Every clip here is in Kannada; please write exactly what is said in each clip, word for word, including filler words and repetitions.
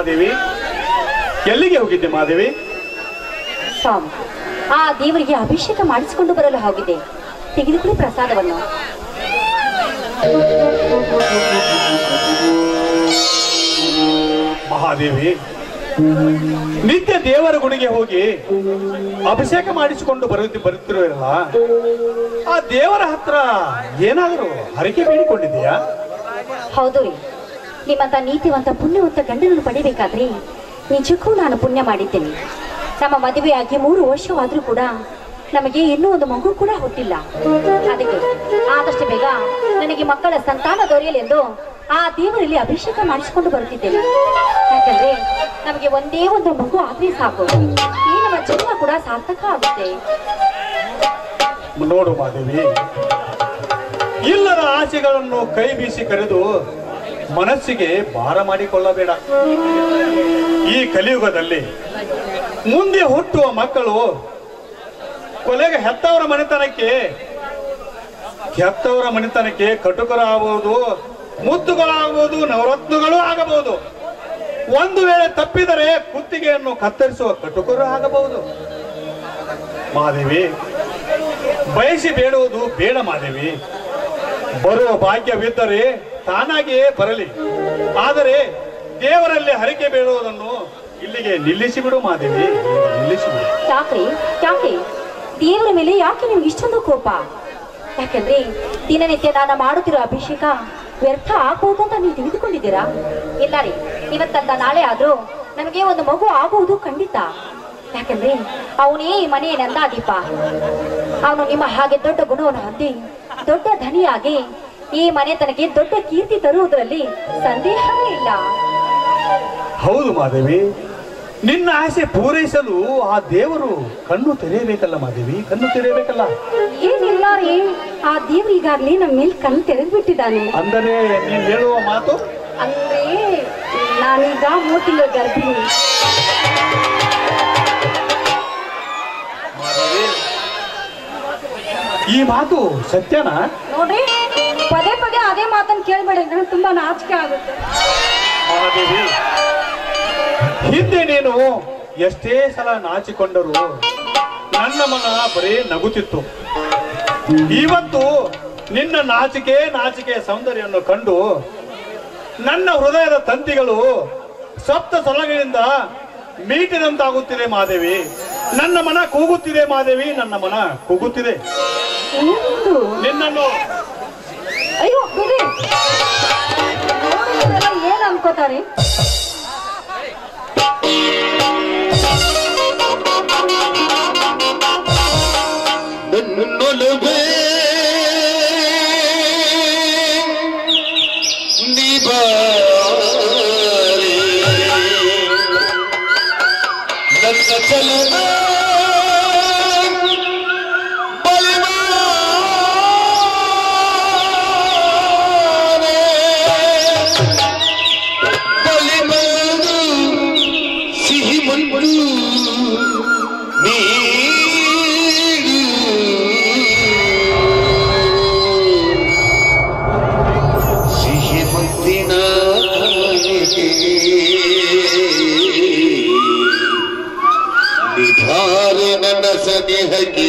ಮಾದೇವಿ, ಎಲ್ಲಿಗೆ ಹೋಗಿದ್ದೆ ಮಾದೇವಿ? ಸ್ವಾಮಿ, ಆ ದೇವರಿಗೆ ಅಭಿಷೇಕ ಮಾಡಿಸಿಕೊಂಡು ಬರಲು ಹೋಗಿದೆ. ತೆಗೆದುಕೊಳ್ಳಿ ಪ್ರಸಾದವನ್ನು. ಮಹಾದೇವಿ, ನಿತ್ಯ ದೇವರ ಗುಡಿಗೆ ಹೋಗಿ ಅಭಿಷೇಕ ಮಾಡಿಸಿಕೊಂಡು ಬರುತ್ತಿ ಬರುತ್ತಿರುವಲ್ಲ, ಆ ದೇವರ ಹತ್ರ ಏನಾದರೂ ಹರಕೆ ಬೇಡಿಕೊಂಡಿದೆಯಾ? ಹೌದು ರೀ, ನಿಮ್ಮಂತ ನೀತಿವಂತ ಪುಣ್ಯವಂತ ಗಂಡನನ್ನು ಪಡಿಬೇಕಾದ್ರೆ ನಿಜಕ್ಕೂ ನಾನು ಪುಣ್ಯ ಮಾಡಿದ್ದೇನೆ. ನಮ್ಮ ಮದುವೆಯಾಗಿ ಮೂರು ವರ್ಷವಾದ್ರೂ ಕೂಡ ನಮಗೆ ಇನ್ನೂ ಒಂದು ಮಗು ಕೂಡ ಹುಟ್ಟಿಲ್ಲ. ಅದಕ್ಕೆ ಆದಷ್ಟು ಬೇಗ ನನಗೆ ಮಕ್ಕಳ ಸಂತಾನ ದೊರೆಯಲೆಂದು ಆ ದೇವರಲ್ಲಿ ಅಭಿಷೇಕ ಮಾಡಿಸಿಕೊಂಡು ಬರುತ್ತಿದ್ದೇನೆ. ಯಾಕಂದ್ರೆ ನಮಗೆ ಒಂದೇ ಒಂದು ಮಗು ಆದ್ರೆ ಸಾಕು, ಈ ನಮ್ಮ ಜನ್ಮ ಕೂಡ ಸಾರ್ಥಕ ಆಗುತ್ತೆ. ನೋಡು ಮಾದೇವಿ, ಇಲ್ಲದ ಆಸೆಗಳನ್ನು ಕೈ ಬೀಸಿ ಕರೆದು ಮನಸ್ಸಿಗೆ ಭಾರ ಮಾಡಿಕೊಳ್ಳಬೇಡ. ಈ ಕಲಿಯುಗದಲ್ಲಿ ಮುಂದೆ ಹುಟ್ಟುವ ಮಕ್ಕಳು ಕೊಲೆಗೆ ಹೆತ್ತವರ ಮನೆತನಕ್ಕೆ ಹೆತ್ತವರ ಮನೆತನಕ್ಕೆ ಕಟುಕರು ಆಗಬಹುದು, ಮುತ್ತುಗಳಾಗಬಹುದು, ನವರತ್ನಗಳು ಆಗಬಹುದು. ಒಂದು ವೇಳೆ ತಪ್ಪಿದರೆ ಕುತ್ತಿಗೆಯನ್ನು ಕತ್ತರಿಸುವ ಕಟುಕರು ಆಗಬಹುದು. ಮಾದೇವಿ, ಬಯಸಿ ಬೇಡುವುದು ಬೇಡ ಮಾದೇವಿ. ಬರುವ ಭಾಗ್ಯವಿದ್ದರೆ ತಾನಾಗಿಯೇ ಬರಲಿ. ಆದರೆ ದೇವರಲ್ಲಿ ಹರಕೆ ಬೇಡುವುದನ್ನು ಇಲ್ಲಿಗೆ ನಿಲ್ಲಿಸಿಬಿಡು ಮಾದೇವಿ, ನಿಲ್ಲಿಸಿಬಿಡು. ಯಾಕೆ ಯಾಕೆ ದೇವರ ಮೇಲೆ ಯಾಕೆ ನಿಮ್ಗೆ ಇಷ್ಟೊಂದು ಕೋಪ? ಯಾಕಂದ್ರೆ ದಿನನಿತ್ಯ ನಾನು ಮಾಡುತ್ತಿರೋ ಅಭಿಷೇಕ ವ್ಯರ್ಥ ಆಗ್ಬಹುದು ಅಂತ ನೀವು ತಿಳಿದುಕೊಂಡಿದ್ದೀರಾ? ಇಲ್ಲ ರೀ, ಇವತ್ತಲ್ಲ ನಾಳೆ ಆದ್ರೂ ನಮಗೆ ಒಂದು ಮಗು ಆಗುವುದು ಖಂಡಿತ. ಯಾಕಂದ್ರೆ ಅವನೇ ಈ ಮನೆಯ ನಂದಾದೀಪ. ಅವನು ನಿಮ್ಮ ಹಾಗೆ ದೊಡ್ಡ ಗುಣವನ್ನು ಹೊಂದಿ ದೊಡ್ಡ ಧನಿಯಾಗಿ ಈ ಮನೆತನಕ್ಕೆ ದೊಡ್ಡ ಕೀರ್ತಿ ತರುವುದರಲ್ಲಿ ಸಂದೇಹವೇ ಇಲ್ಲ. ಹೌದು ಮಾದೇವಿ, ನಿನ್ನ ಆಸೆ ಪೂರೈಸಲು ಆ ದೇವರು ಕಣ್ಣು ತೆರೆಯಬೇಕಲ್ಲ ಮಾದೇವಿ, ಕಣ್ಣು ತೆರೆಯಬೇಕಲ್ಲ. ಏನಿಲ್ಲ ರೀ, ಆ ದೇವರು ಈಗಾಗಲೇ ನಮ್ಮ ಮೇಲೆ ಕಣ್ಣು ತೆರೆದು ಬಿಟ್ಟಿದ್ದಾನೆ. ಅಂದರೆ ನೀನ್ ಹೇಳುವ ಮಾತು ಅಂದ್ರೆ ನಾನೀಗ ಮೂರು ತಿಂಗಳು ಗರ್ಭಿಣಿ. ಈ ಮಾತು ಸತ್ಯನಾ? ನೋಡ್ರಿ, ಪದೇ ಪದೇ ಅದೇ ಮಾತನ್ನು ಕೇಳ್ಬೇಡಿ, ನನಗೆ ತುಂಬಾ ನಾಚಿಕೆ ಆಗುತ್ತೆ. ಮಹಾದೇವಿ, ಹಿಂದೆ ನೀನು ಎಷ್ಟೇ ಸಲ ನಾಚಿಕೊಂಡರು ನನ್ನ ಮನ ಬರೀ ನಗುತ್ತಿತ್ತು. ಇವತ್ತು ನಿನ್ನ ನಾಚಿಕೆ ನಾಚಿಕೆ ಸೌಂದರ್ಯವನ್ನು ಕಂಡು ನನ್ನ ಹೃದಯದ ತಂತಿಗಳು ಸಪ್ತ ಸೊಲಗಳಿಂದ ಮೀಟಿದಂತಾಗುತ್ತಿದೆ ಮಾದೇವಿ. ನನ್ನ ಮನ ಕೂಗುತ್ತಿದೆ ಮಾದೇವಿ, ನನ್ನ ಮನ ಕೂಗುತ್ತಿದೆ. ನಿನ್ನನ್ನು ಅಯ್ಯೋ ಬಿಡಿ, ಏನ್ ಅನ್ಕೋತಾರೆ? ನನ್ನೊಲವೇ ನಿಬಾರೆ ನನ್ನ ಚಲನ ಬಲಿಮಾರು ಸಿಹಿ ಮಣ್ಣು ನೀ ನಿಧಾರೆ ನನ್ನ ಸನಿಹಕ್ಕೆ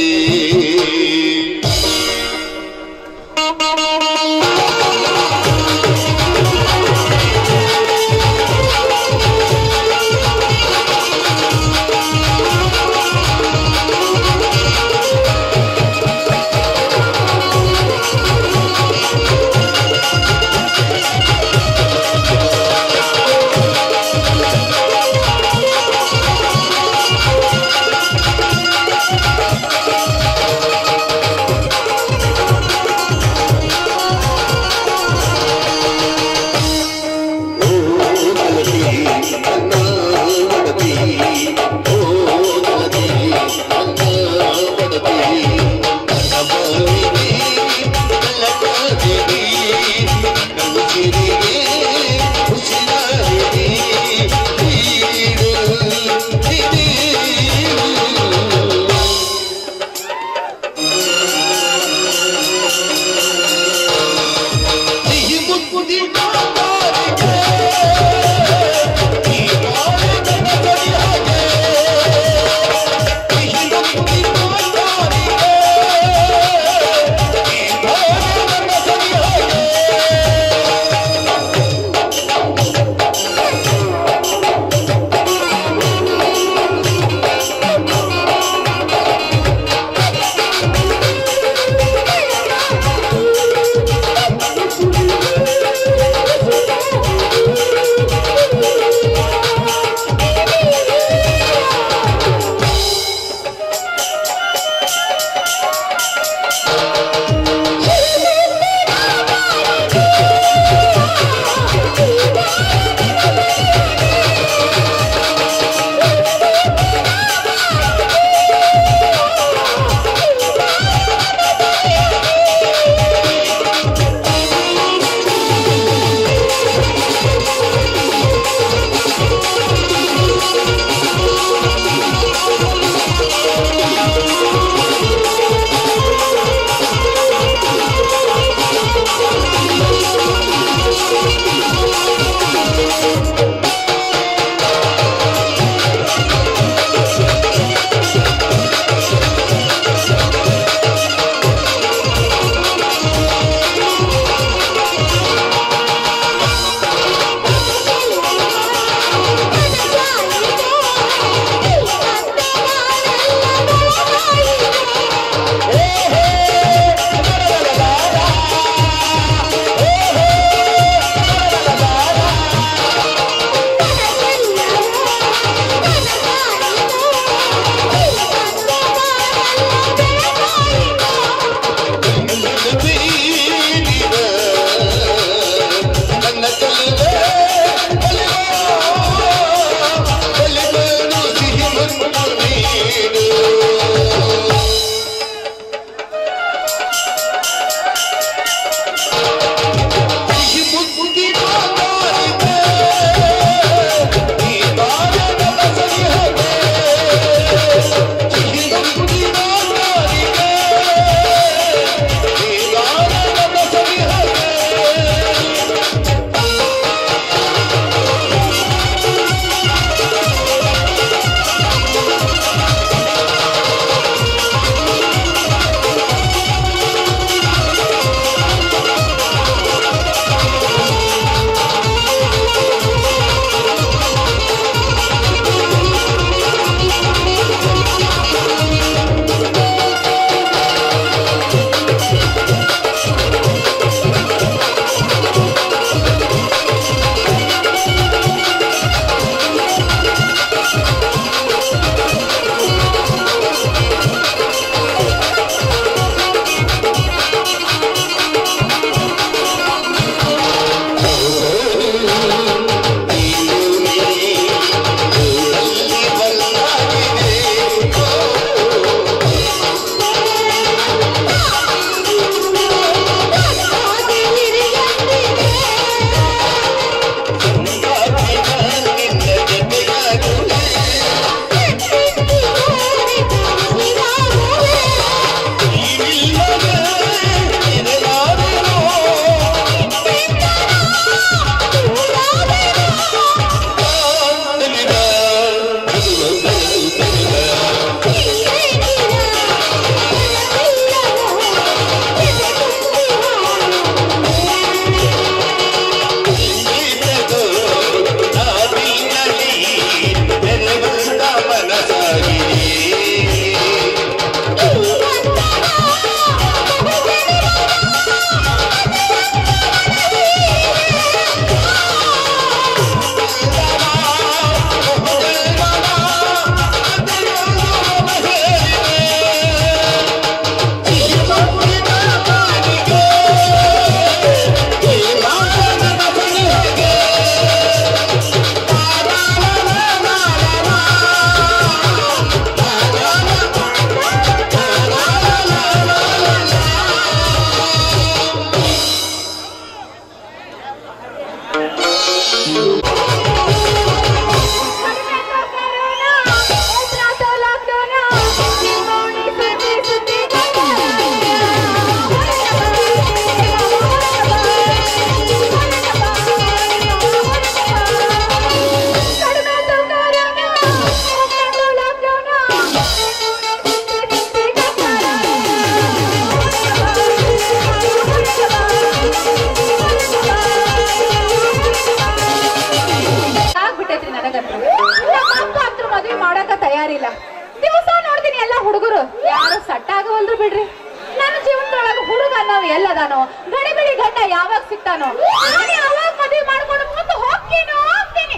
ಆಗೋದಿಲ್ಲ. ದಿವಸ ನೋಡ್ತೀನಿ ಎಲ್ಲಾ ಹುಡುಗರು ಯಾರು ಸಟ್ಟ ಆಗವಲ್ರು ಬಿಡ್ರಿ. ನನ್ನ ಜೀವನದೊಳಗ ಹುಡುಗ ನಾವು ಎಲ್ಲದಾನೋ, ಗಡಿಬಿಡಿ ಗಂಡ ಯಾವಾಗ ಸಿಗ್ತಾನೋ ಅವಾಗ ಮದುವೆ ಮಾಡ್ಕೊಂಡು ಮುಂದೆ ಹೋಗ್ತೀನೋ ಹೋಗ್ತೀನಿ.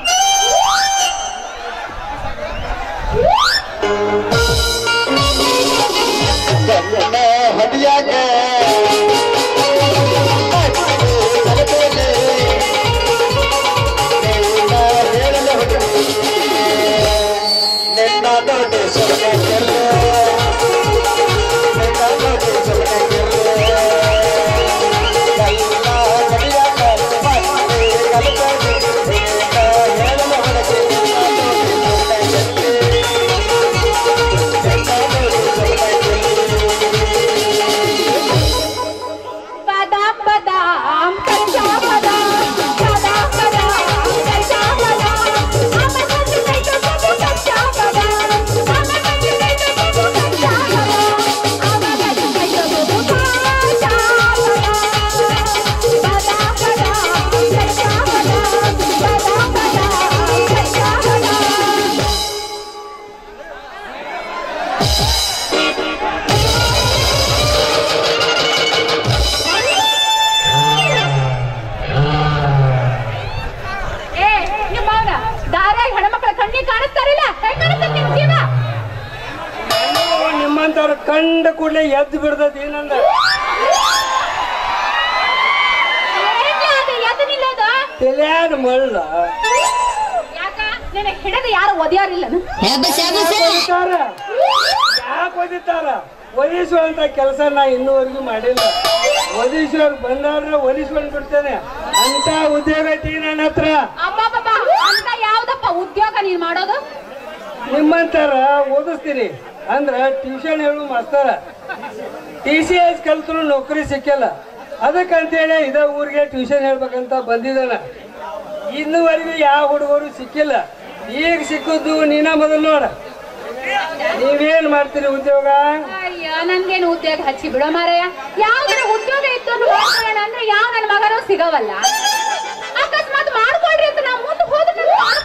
ಕಂಡ ಕೂಡಲೇ ಎದ್ದು ಬಿಡ್ತದ ಏನಂದ ತಲೆಯಾದ ಮಳ್ಳ ಹಿಡಿದು ಯಾರು ಒದಿಯಾರಿಲ್ಲ. ಯಾಕೆ ಒದಿತಾರ? ಒದಿಸುವಂತ ಕೆಲಸ ನಾ ಇನ್ನೂವರೆಗೂ ಮಾಡಿಲ್ಲ. ಒದಿಸುವಾಗ ಬಂದಾದ್ರೆ ಒದಿಸ್ಕೊಂಡ್ ಬಿಡ್ತೇನೆ ಅಂತ ಉದ್ಯೋಗ ಐತಿ ನನ್ನ ಹತ್ರ. ಅಂತ ಯಾವ್ದಪ್ಪ ಉದ್ಯೋಗ ನೀನ್ ಮಾಡೋದು? ನಿಮ್ಮಂತಾರ ಓದಿಸ್ತೀನಿ ಅಂದ್ರ ಟ್ಯೂಷನ್ ಹೇಳು ಮಾಸ್ತರ. ಟಿ ಸಿ ಎಸ್ ಕಲ್ತರು ನೌಕರಿ ಸಿಕ್ಕಿಲ್ಲ, ಅದಕ್ಕಂತೇಳಿ ಇದ ಊರಿಗೆ ಟ್ಯೂಷನ್ ಹೇಳ್ಬೇಕಂತ ಬಂದಿದ್ದಾನ. ಇನ್ನುವರೆಗೂ ಯಾವ ಹುಡುಗರು ಸಿಕ್ಕಿಲ್ಲ. ಈಗ ಸಿಕ್ಕದ್ದು ನೀನ ಮೊದಲು ನೋಡ. ನೀವೇನ್ ಮಾಡ್ತೀರಿ ಉದ್ಯೋಗ? ಅಯ್ಯ ನನ್ಗೇನು ಉದ್ಯೋಗ ಹಚ್ಚಿ ಬಿಡೋ ಮಾರಯ್ಯ. ಯಾವ್ದಾರ ಉದ್ಯೋಗ ಇತ್ತು ಅಂದ್ರೆ ಯಾವ ನನ್ನ ಮಗನೂ ಸಿಗವಲ್ಲ. ಅಕಸ್ಮಾತ್ ಮಾಡ್ಕೊಳ್ರಿ ಅಂತ ನಾವು ಮುಂದೆ ಹೋದ್ರೆ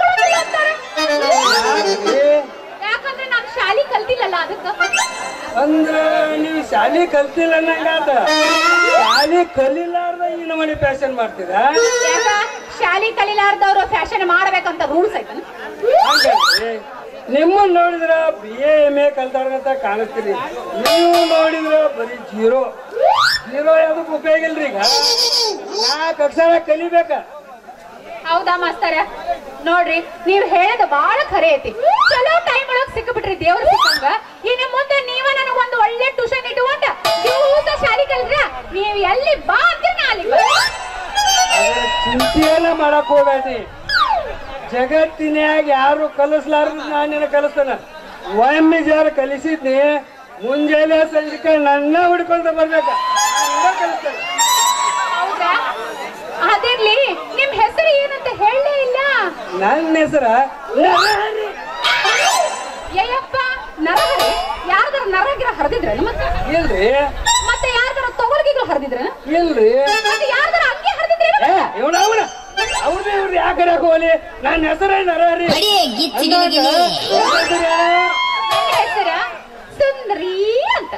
ಯಾಕಂದ್ರೆ ನಾನ್ ಶಾಲಿ ಕಲ್ತಿಲ್ಲಲ್ಲ ಅದಕ್ಕ. ಅಂದ್ರ ನೀವು ಶಾಲಿ ಕಲ್ತಿಲ್ಲ ಅನ್ನಂಗಾತ. ಶಾಲಿ ಕಲಿಲಾರ್ದ ಇನ್ನು ಮನೆ ಫ್ಯಾಷನ್ ಮಾಡ್ತೀರಾ? ಶಾಲಿ ಕಲಿಲಾರ್ದವ್ರು ಫ್ಯಾಷನ್ ಮಾಡ್ಬೇಕಂತ ರೂಲ್ಸ್ ಐತ. ನಿಮ್ಮನ್ನ ನೋಡಿದ್ರ ಬಿ ಎ ಎಂ ಎ ಕಲ್ತಾರಂತ ಕಾಣಿಸ್ತೀರಿ. ನೀವು ನೋಡಿದ್ರ ಬರೀ ಜೀರೋ ಜೀರೋ ಯಾವ್ದಕ್ ಉಪಯೋಗ ಇಲ್ರಿ. ಈಗ ನಾಲ್ಕು ಅಕ್ಷರ ಕಲಿಬೇಕ. ಹೌದಾ ಮಾಸ್ತರ? ನೋಡ್ರಿ ನೀವ್ ಹೇಳದ ಬಾಳ ಖರೆ ಐತಿ. ಚಲೋ ಟೈಮ್ ಒಳಗ್ ಸಿಕ್ಬಿಟ್ರಿ ದೇವ್ರ ಸಿಕ್ಕಂಗ. ಇನ್ನು ಮುಂದೆ ನೀವ ನನಗ ಒಂದು ಒಳ್ಳೆ ಟ್ಯೂಷನ್ ಇಟ್ಟುಕೊಂಡ ದಿವಸ ಶಾಲಿ ಕಲ್ದ್ರ ನೀವ್ ಎಲ್ಲಿ ಬಾ ಅಂತೀರಿ ನಾ ಅಲ್ಲಿ. ಚಿಂತೆಯನ್ನ ಮಾಡಕ್ ಹೋಗ್ಬೇಡಿ. ಜಗತ್ತಿನ್ಯಾಗ ಯಾರು ಕಲಿಸ್ಲಾರ್ದು ನಾನಿನ ಕಲಿಸ್ತಾನ. ಒಮ್ಮೆ ಯಾರು ಕಲಿಸಿದ್ನಿ ಮುಂಜಾನೆ ಸಂಜೆ ನನ್ನ ಹುಡ್ಕೊಂತ ಬರ್ಬೇಕ ಕಲಿಸ್ತಾನೆ. ಹೌದಾ? ಅದಿರ್ಲಿ, ನಿಮ್ ಹೆಸರು ಏನಂತ ಹೇಳಲೇ ಇಲ್ಲ. ನನ್ನ ಹೆಸರ ಅಯ್ಯಪ್ಪ ನರಹರಿ. ಯಾರ್ದಾರ ನರಗಿರ ಹರಿದಿದ್ರ ಮತ್ತೆ? ಇಲ್ರಿ. ಮತ್ತೆ ಯಾರ್ದಾರ ತೊಗಲ್ಗಿಗಳು ಹರಿದಿದ್ರ? ಇಲ್ರಿ. ಮತ್ತೆ ಯಾರ್ದಾರ ಅಂಗಿ ಹರಿದಿದ್ರ? ಇವನ ಅವನ ಅವ್ರದ್ದು ಇವ್ರದ್ದು ಯಾಕೆ ಹೋಲಿ. ನನ್ನ ಹೆಸರೇ ನರಹರಿ. ಹೆಸರ ಸುಂದರಿ ಅಂತ.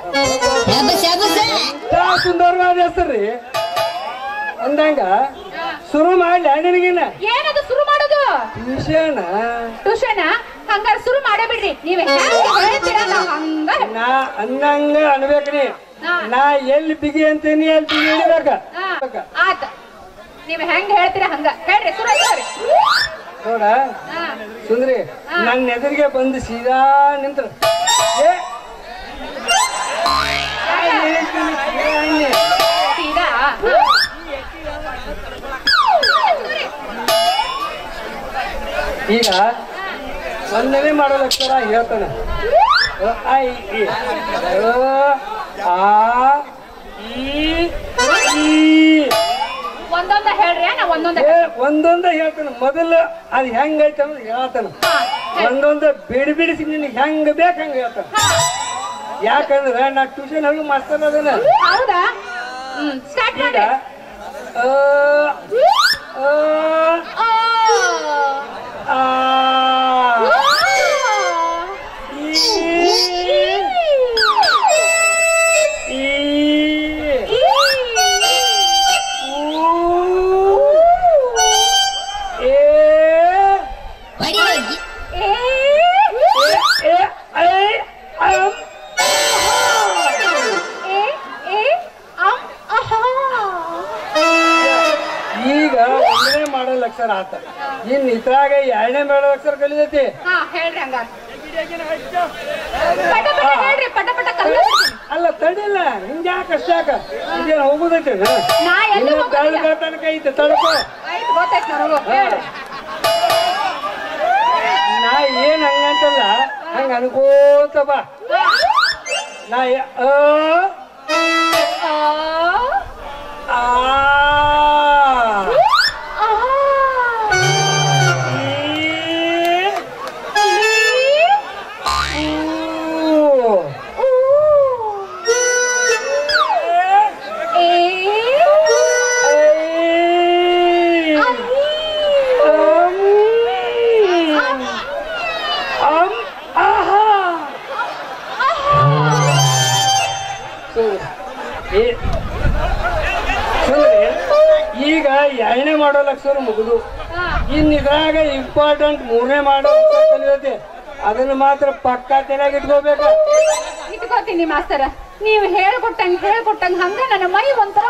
ಸುಂದರವಾದ ಹೆಸರ್ರಿ. ಅಂದಂಗ ಶುರು ಮಾಡ್ಲಿ ನಿನಗಿನ. ಏನದು ಶುರು ಮಾಡೋದು? ಟ್ಯೂಷನ್. ಟ್ಯೂಷನ್ ಹಂಗಾರ ಶುರು ಮಾಡೇ ಬಿಡ್ರಿ. ನೀವ್ ಹಂಗ ನಾ ಅಂದಂಗ ಅನ್ಬೇಕ್ರಿ. ನಾ ಎಲ್ಲಿ ಬಿಗಿ ಅಂತೀನಿ ಎಲ್ಲಿ ಬಿಗಿ ಹಿಡಿಬೇಕ. ಆತ ನೀವ್ ಹೆಂಗ ಹೇಳ್ತೀರ ಹಂಗ ಹೇಳ್ರಿ. ಶುರು ನೋಡ ಸುಂದ್ರಿ, ನನ್ನ ಎದುರಿಗೆ ಬಂದು ಸೀದಾ ನಿಂತ್ರ ಸೀದಾ ಈಗ ಒಂದನೇ ಮಾಡೋ ಅಕ್ಷರ ಹೇಳ್ತಾನೆ. ಐ ಇ ಆ ಈ ಒಂದೊಂದ ಹೇಳ್ರಿ. ನಾ ಒಂದೊಂದ ಒಂದೊಂದ ಹೇಳ್ತಾನೆ. ಮೊದಲು ಅದು ಹೆಂಗೈತೆ ಅನ್ನೋದು ಹೇಳ್ತಾನ. ಒಂದೊಂದ ಬಿಡಿ ಬಿಡಿಸಿ ನಿನಗೆ ಹೆಂಗ ಬೇಕು ಹಂಗ ಹೇಳ್ತಾನ. ಯಾಕಂದ್ರೆ ನಾ ಟ್ಯೂಷನ್ ಹೋಗಿ ಮಾಸ್ತರ್ ಅದನ್ನ. ಹೌದಾ? ಸ್ಟಾರ್ಟ್ ಮಾಡಿ. ಈ ಅಕ್ಷರ ಆತ ಇನ್ ಇದ್ರಾಗ ಎರಡನೇ ಮೇಳ ಅಕ್ಷರ ಕಲಿತೈತಿ ಹಾ ಹೇಳ್ರಿ ಹಂಗ ಪಟ ಪಟ ಹೇಳ್ರಿ ಪಟ ಪಟ ಕಲ್ಲು ಅಲ್ಲ ತಡಿಲ್ಲ ಹಿಂಗ್ಯಾಕ ಅಷ್ಟಾಕ ಇದೇನು ಹೋಗುದೈತಿ ನಾ ಎಲ್ಲಿ ಹೋಗೋದಿಲ್ಲ ತನಕ ಐತೆ ತಡ್ಕೋ ಆಯ್ತು ಗೊತ್ತಾಯ್ತು ನನಗೂ ಹೇಳು ನಾ ಏನ್ ಹಂಗಂತಲ್ಲ ಹಂಗ ಅನ್ಕೋತ ಬಾ ನಾ ಅ ಆ ಈಗ ಎರಡನೇ ಮಾಡೋ ಅಕ್ಷರ ಮುಗಿದು ಇನ್ ಇದ್ರಾಗ ಇಂಪಾರ್ಟೆಂಟ್ ಮೂರನೇ ಮಾಡೋ ಅಕ್ಷರ ಕಲಿಯೋದೆ ಅದನ್ನ ಮಾತ್ರ ಪಕ್ಕಾ ತಲೆಯಾಗ ಇಟ್ಕೋಬೇಕ ಇಟ್ಕೋತೀನಿ ಮಾಸ್ತರ ನೀವು ಹೇಳ್ಕೊಟ್ಟಂಗ ಹೇಳ್ಕೊಟ್ಟಂಗ ಹಂಗ ನನ್ನ ಮೈ ಒಂಥರ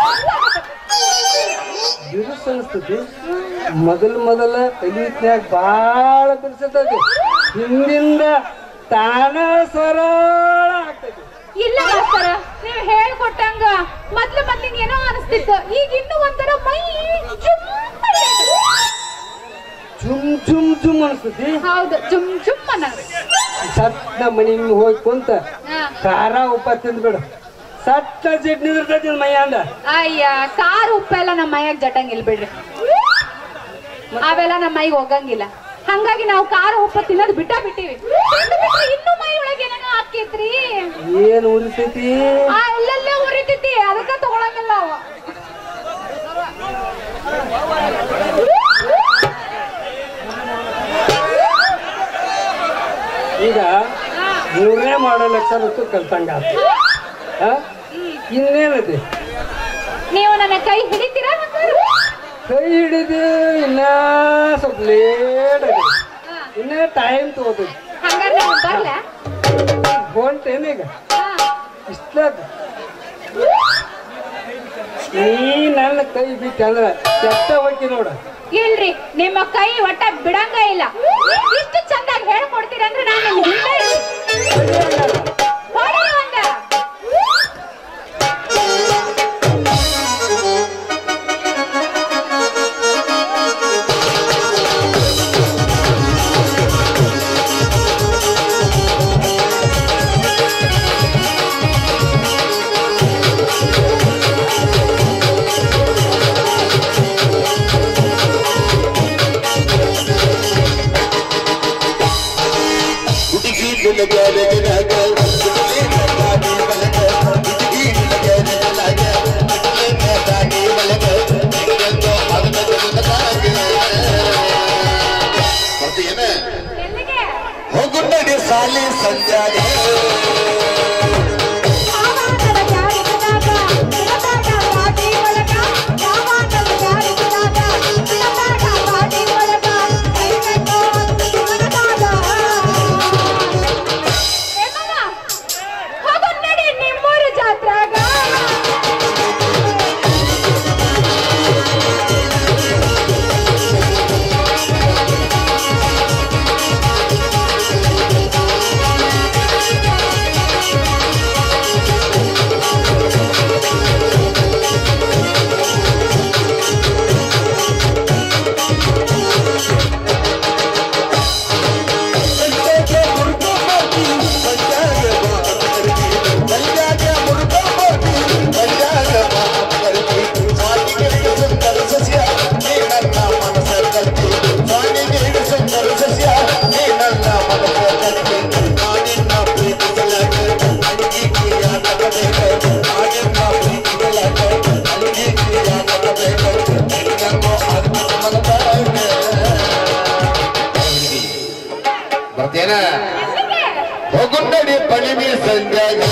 ಬಿರುಸು ಅನಿಸ್ತತಿ ಮೊದಲು ಮೊದಲ ಕಲಿಯುತ್ನ್ಯಾಗ ಬಾಳ ಬಿರುಸತತಿ ಹಿಂದಿಂದ ತಾನ ಸರಳ ಆಗ್ತೈತಿ ಇಲ್ಲ ಮಾಸ್ತರ ನೀವು ಹೇಳ್ಕೊಟ್ಟಂಗ ಮೊದ್ಲು ಮೊದ್ಲಿನ ಏನೋ ಅನಿಸ್ತಿತ್ತು ಈಗ ಇನ್ನು ಒಂಥರ ಮೈ ಜುಮ್ ಜುಮ್ ಜುಮ್ ಅನಿಸ್ತತಿ ಹೌದು ಜುಮ್ ಜುಮ್ ಅನ್ನ ಸತ್ತ ಮನಿ ಹೋಗಿ ಕುಂತ ಖಾರ ಉಪ್ಪ ತಿಂದ್ಬಿಡು ಸತ್ತ ಜಿಡ್ ನಿಂದಿರ್ತೈತಿ ಮೈ ಅಂದ ಅಯ್ಯ ಖಾರ ಉಪ್ಪೆಲ್ಲ ನಮ್ಮ ಮೈಯಾಗ ಜಟಂಗಿಲ್ಲ ಬಿಡ್ರಿ ಅವೆಲ್ಲ ನಮ್ಮ ಮೈಗೆ ಹೋಗಂಗಿಲ್ಲ ಹಂಗಾಗಿ ನಾವು ಖಾರ ಉಪ್ಪ ತಿನ್ನೋದು ಬಿಟ್ಟ ಬಿಟ್ಟಿವಿ ಇನ್ನು ಮೈ ಒಳಗೆ ಏನೇನೋ ಹಾಕೈತ್ರಿ ಏನ್ ಉರಿತೈತಿ ಅಲ್ಲೆಲ್ಲ ಉರಿತೈತಿ ಅದಕ್ಕ ತಗೊಳಂಗಿಲ್ಲ ನಾವು ಈಗ ಮೂರನೇ ಮಾಡಲ್ ಅಕ್ಷರ ಕಲ್ತಂಗ ಇನ್ನೇನತಿ ನೀವು ನನ್ನ ಕೈ ಹಿಡಿತೀರಾ ಕೈ ಹಿಡಿದು ಇನ್ನ ಸ್ವಲ್ಪ ಲೇಟ್ ಅದ ಇನ್ನ ಟೈಮ್ ತಗೋತೈತಿ ಹಂಗಾರೆ ಬರ್ಲ ಹೊಂಟೇನೀಗ ಇಷ್ಟದ ನೀ ನನ್ನ ಕೈ ಬಿಟ್ಟು ಅಂದ್ರ ಕೆಟ್ಟ ಹೋಗಿ ನೋಡ ಇಲ್ರಿ ನಿಮ್ಮ ಕೈ ಒಟ್ಟ ಬಿಡಂಗ ಇಲ್ಲ ಇಷ್ಟು ಚಂದಾಗಿ ಹೇಳ್ಕೊಡ್ತೀರ ಅಂದ್ರೆ ನಾನು ಒಂದ ಹೋಗುಂಡಿ ಸಾಲಿ ಸಂಜಾನೆ ಬರ್ತೇನ ಹೋಗುಂಡಿ ಪಣಿಮಿ ಸಂಜಾನೆ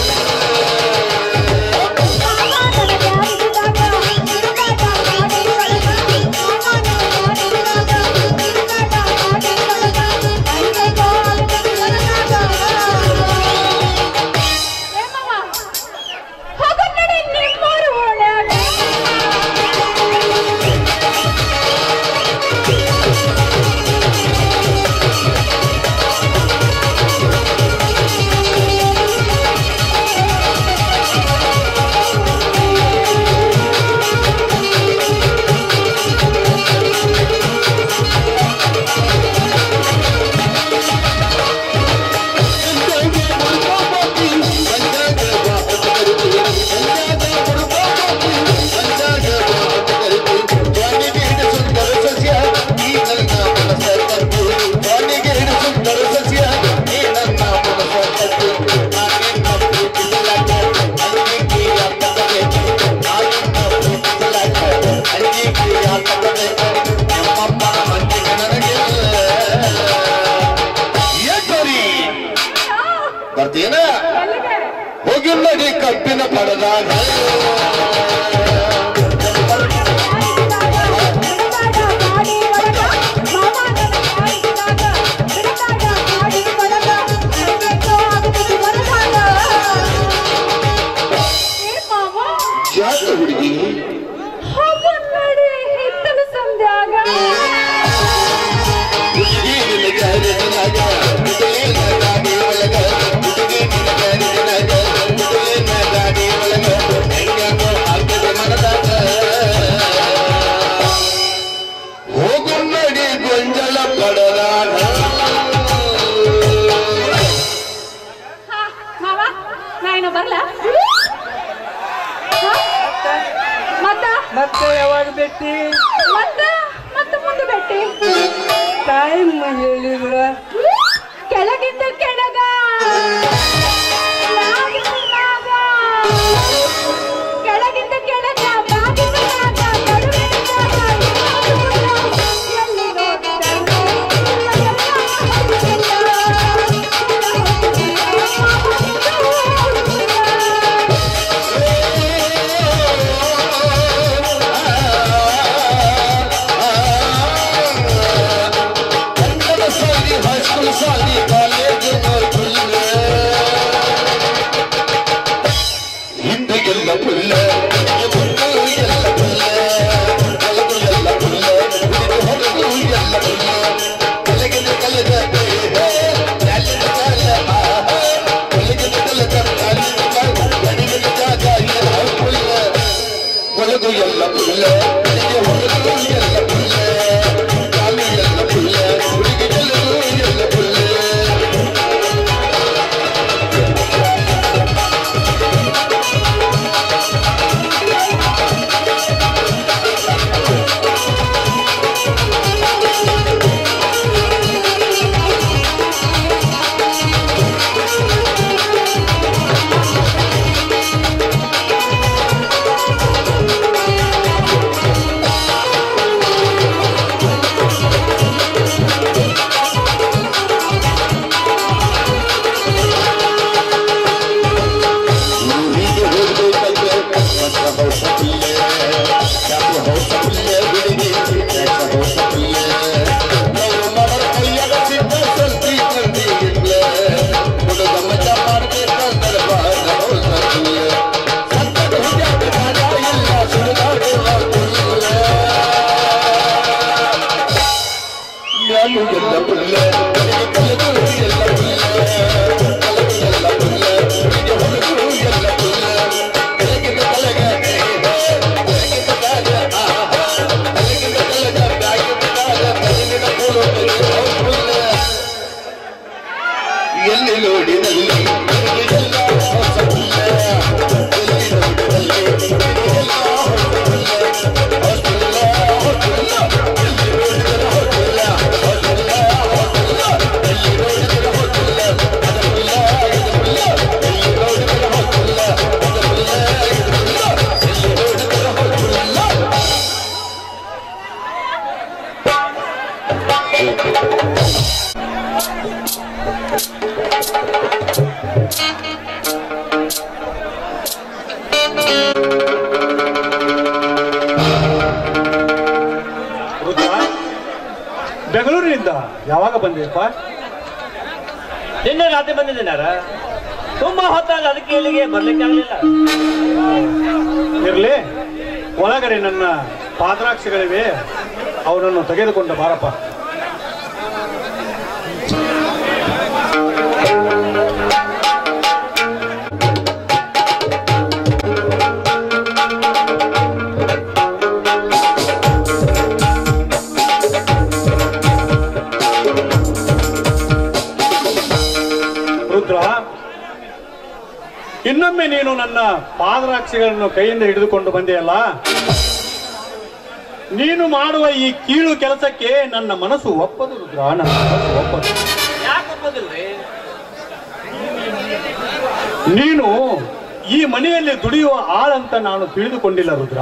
ಹೋಗಿಲ್ಲಡಿ ಕಬ್ಬಿನ ಪಡೆದಾಗ ಜಾತ ಹುಡುಗಿ ಹೋಗುನ್ನಡಿ ಗೊಂಜಲ ಪಡಲಾಗ ನಾನು ಬರ್ಲ ಮತ್ತೆ ಯಾವಾಗ ಭೇಟಿ ಮತ್ತೆ ಮತ್ತೆ ಮುಂದೆ ಭೇಟಿ ಟೈಮ್ ಹೇಳಿದ್ರ ಕೆಳಗಿಂದ ಕೆಳಗ ಕೆಳಗಿಂದ ಕೆಳಗ ಒಳಗು ಎಲ್ಲ ಪುಲ್ಲ ಹೊರಗು ಎಲ್ಲ ಪುಲ್ಲ ಕಾಲು ಎಲ್ಲ ಪುಲ್ಲ ಹುಡುಗಿ ಎಲ್ಲರೂ ಎಲ್ಲ ಪುಲ್ಲ ಎಲ್ಲಿ ನೋಡಿದಲ್ಲಿ ಬೆಂಗಳೂರಿನಿಂದ ಯಾವಾಗ ಬಂದಿರಪ್ಪ? ನಿನ್ನೆ ರಾತ್ರಿ ಬಂದಿದ್ದೀನಾರ. ತುಂಬಾ ಹೊತ್ತಾಗ ಅದಕ್ಕೆ ಇಲ್ಲಿಗೆ ಬರ್ಲಿಕ್ಕೆ ಆಗಲಿಲ್ಲ. ಇರ್ಲಿ, ಒಳಗಡೆ ನನ್ನ ಪಾದರಾಕ್ಷಿಗಳಿವೆ, ಅವನನ್ನು ತೆಗೆದುಕೊಂಡು ಬಾರಪ್ಪ. ರುದ್ರ, ಇನ್ನೊಮ್ಮೆ ನೀನು ನನ್ನ ಪಾದರಾಕ್ಷಿಗಳನ್ನು ಕೈಯಿಂದ ಹಿಡಿದುಕೊಂಡು ಬಂದೆಯಲ್ಲ, ನೀನು ಮಾಡುವ ಈ ಕೀಳು ಕೆಲಸಕ್ಕೆ ನನ್ನ ಮನಸ್ಸು ಒಪ್ಪದು ರುದ್ರ, ನನ್ನ ಮನಸ್ಸು ಒಪ್ಪದು. ಯಾಕೆ ಒಪ್ಪದಿಲ್ರಿ? ನೀನು ಈ ಮನೆಯಲ್ಲಿ ದುಡಿಯುವ ಆಳಂತ ನಾನು ತಿಳಿದುಕೊಂಡಿಲ್ಲ ರುದ್ರ.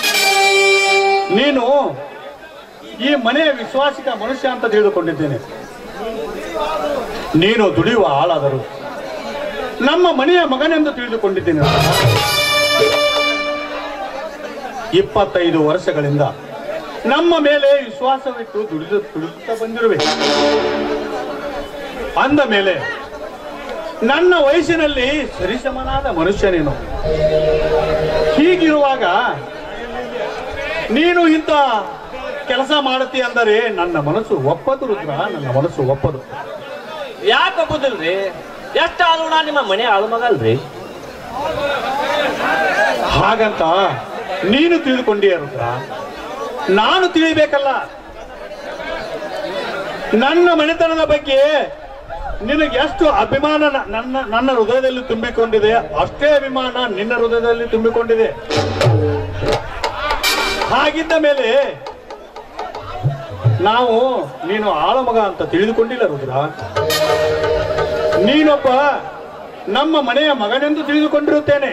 ನೀನು ಈ ಮನೆಯ ವಿಶ್ವಾಸಿಕ ಮನುಷ್ಯ ಅಂತ ತಿಳಿದುಕೊಂಡಿದ್ದೇನೆ. ನೀನು ದುಡಿಯುವ ಆಳಾದರು ನಮ್ಮ ಮನೆಯ ಮಗನೆಂದು ತಿಳಿದುಕೊಂಡಿದ್ದೇನೆ. ಇಪ್ಪತ್ತೈದು ವರ್ಷಗಳಿಂದ ನಮ್ಮ ಮೇಲೆ ವಿಶ್ವಾಸವಿಟ್ಟು ದುಡಿದು ದುಡಿದುತ್ತಾ ಬಂದಿರುವೆ. ಅಂದ ಮೇಲೆ ನನ್ನ ವಯಸ್ಸಿನಲ್ಲಿ ಸರಿಸಮನಾದ ಮನುಷ್ಯನೇನು. ಹೀಗಿರುವಾಗ ನೀನು ಇಂಥ ಕೆಲಸ ಮಾಡುತ್ತಿ ಅಂದರೆ ನನ್ನ ಮನಸ್ಸು ಒಪ್ಪದು ರುದ್ರ, ನನ್ನ ಮನಸ್ಸು ಒಪ್ಪದು. ಯಾಕೆ ಒಪ್ಪುದಿಲ್ರಿ? ಎಷ್ಟಾದ್ರೂ ನಾ ನಿಮ್ಮ ಮನೆ ಆಳು ಮಗ ಅಲ್ರಿ. ಹಾಗಂತ ನೀನು ತಿಳಿದುಕೊಂಡಿಯ ರುದ್ರ, ನಾನು ತಿಳಿಬೇಕಲ್ಲ. ನನ್ನ ಮನೆತನದ ಬಗ್ಗೆ ನಿನಗೆ ಎಷ್ಟು ಅಭಿಮಾನ ನನ್ನ ನನ್ನ ಹೃದಯದಲ್ಲಿ ತುಂಬಿಕೊಂಡಿದೆ, ಅಷ್ಟೇ ಅಭಿಮಾನ ನಿನ್ನ ಹೃದಯದಲ್ಲಿ ತುಂಬಿಕೊಂಡಿದೆ. ಹಾಗಿದ್ದ ಮೇಲೆ ನಾವು ನೀನು ಆಳಮಗ ಅಂತ ತಿಳಿದುಕೊಂಡಿಲ್ಲ ರುದ್ರ. ನೀನೊಬ್ಬ ನಮ್ಮ ಮನೆಯ ಮಗನೆಂದು ತಿಳಿದುಕೊಂಡಿರುತ್ತೇನೆ.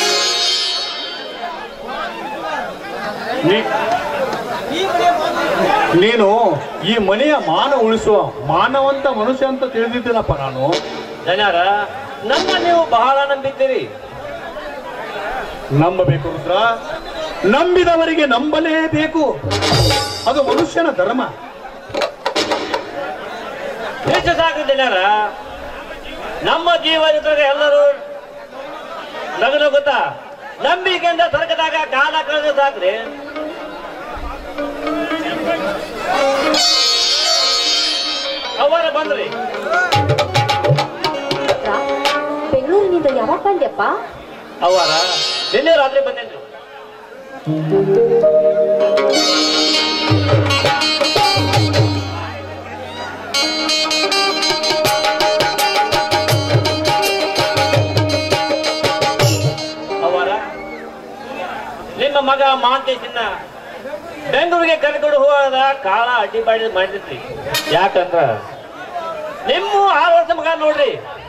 ನೀನು ಈ ಮನೆಯ ಮಾನ ಉಳಿಸುವ ಮಾನವಂತ ಮನುಷ್ಯ ಅಂತ ತಿಳಿದಿದ್ದೀನಪ್ಪ ನಾನು. ಜನರ ನನ್ನ ನೀವು ಬಹಳ ನಂಬಿದ್ದೀರಿ. ನಂಬಬೇಕು ರುದ್ರ, ನಂಬಿದವರಿಗೆ ನಂಬಲೇಬೇಕು, ಅದು ಮನುಷ್ಯನ ಧರ್ಮ. ಎಷ್ಟು ಸಾಕು ಜನರ, ನಮ್ಮ ಜೀವನದಾಗ ಎಲ್ಲರೂ ನಗು ನಗುತ್ತಾ ನಂಬಿಕೆಯಿಂದ ಸ್ವರ್ಗದಾಗ ಕಾಲ ಕಳೆದ ಸಾಕ್ರಿ. ಅವರ ಬಂದ್ರಿ. ಬೆಂಗಳೂರಿನಿಂದ ಯಾವಾಗ ಬಂದ್ಯಪ್ಪ? ಅವರ ನಿನ್ನೆ ರಾತ್ರಿ ಬಂದೇನ್ರಿ. ಅವರ ನಿಮ್ಮ ಮಗ ಮಾಂತೇಶನ್ನ ಬೆಂಗಳೂರಿಗೆ ಕರ್ಕೊಂಡು ಹೋದ ಕಾಳ ಅಡ್ಡಿ ಬಾಡಿ ಮಾಡಿದ್ರಿ. ಯಾಕಂದ್ರ ನಿಮ್ಮ ಆರು ವರ್ಷ ಮಗ ನೋಡ್ರಿ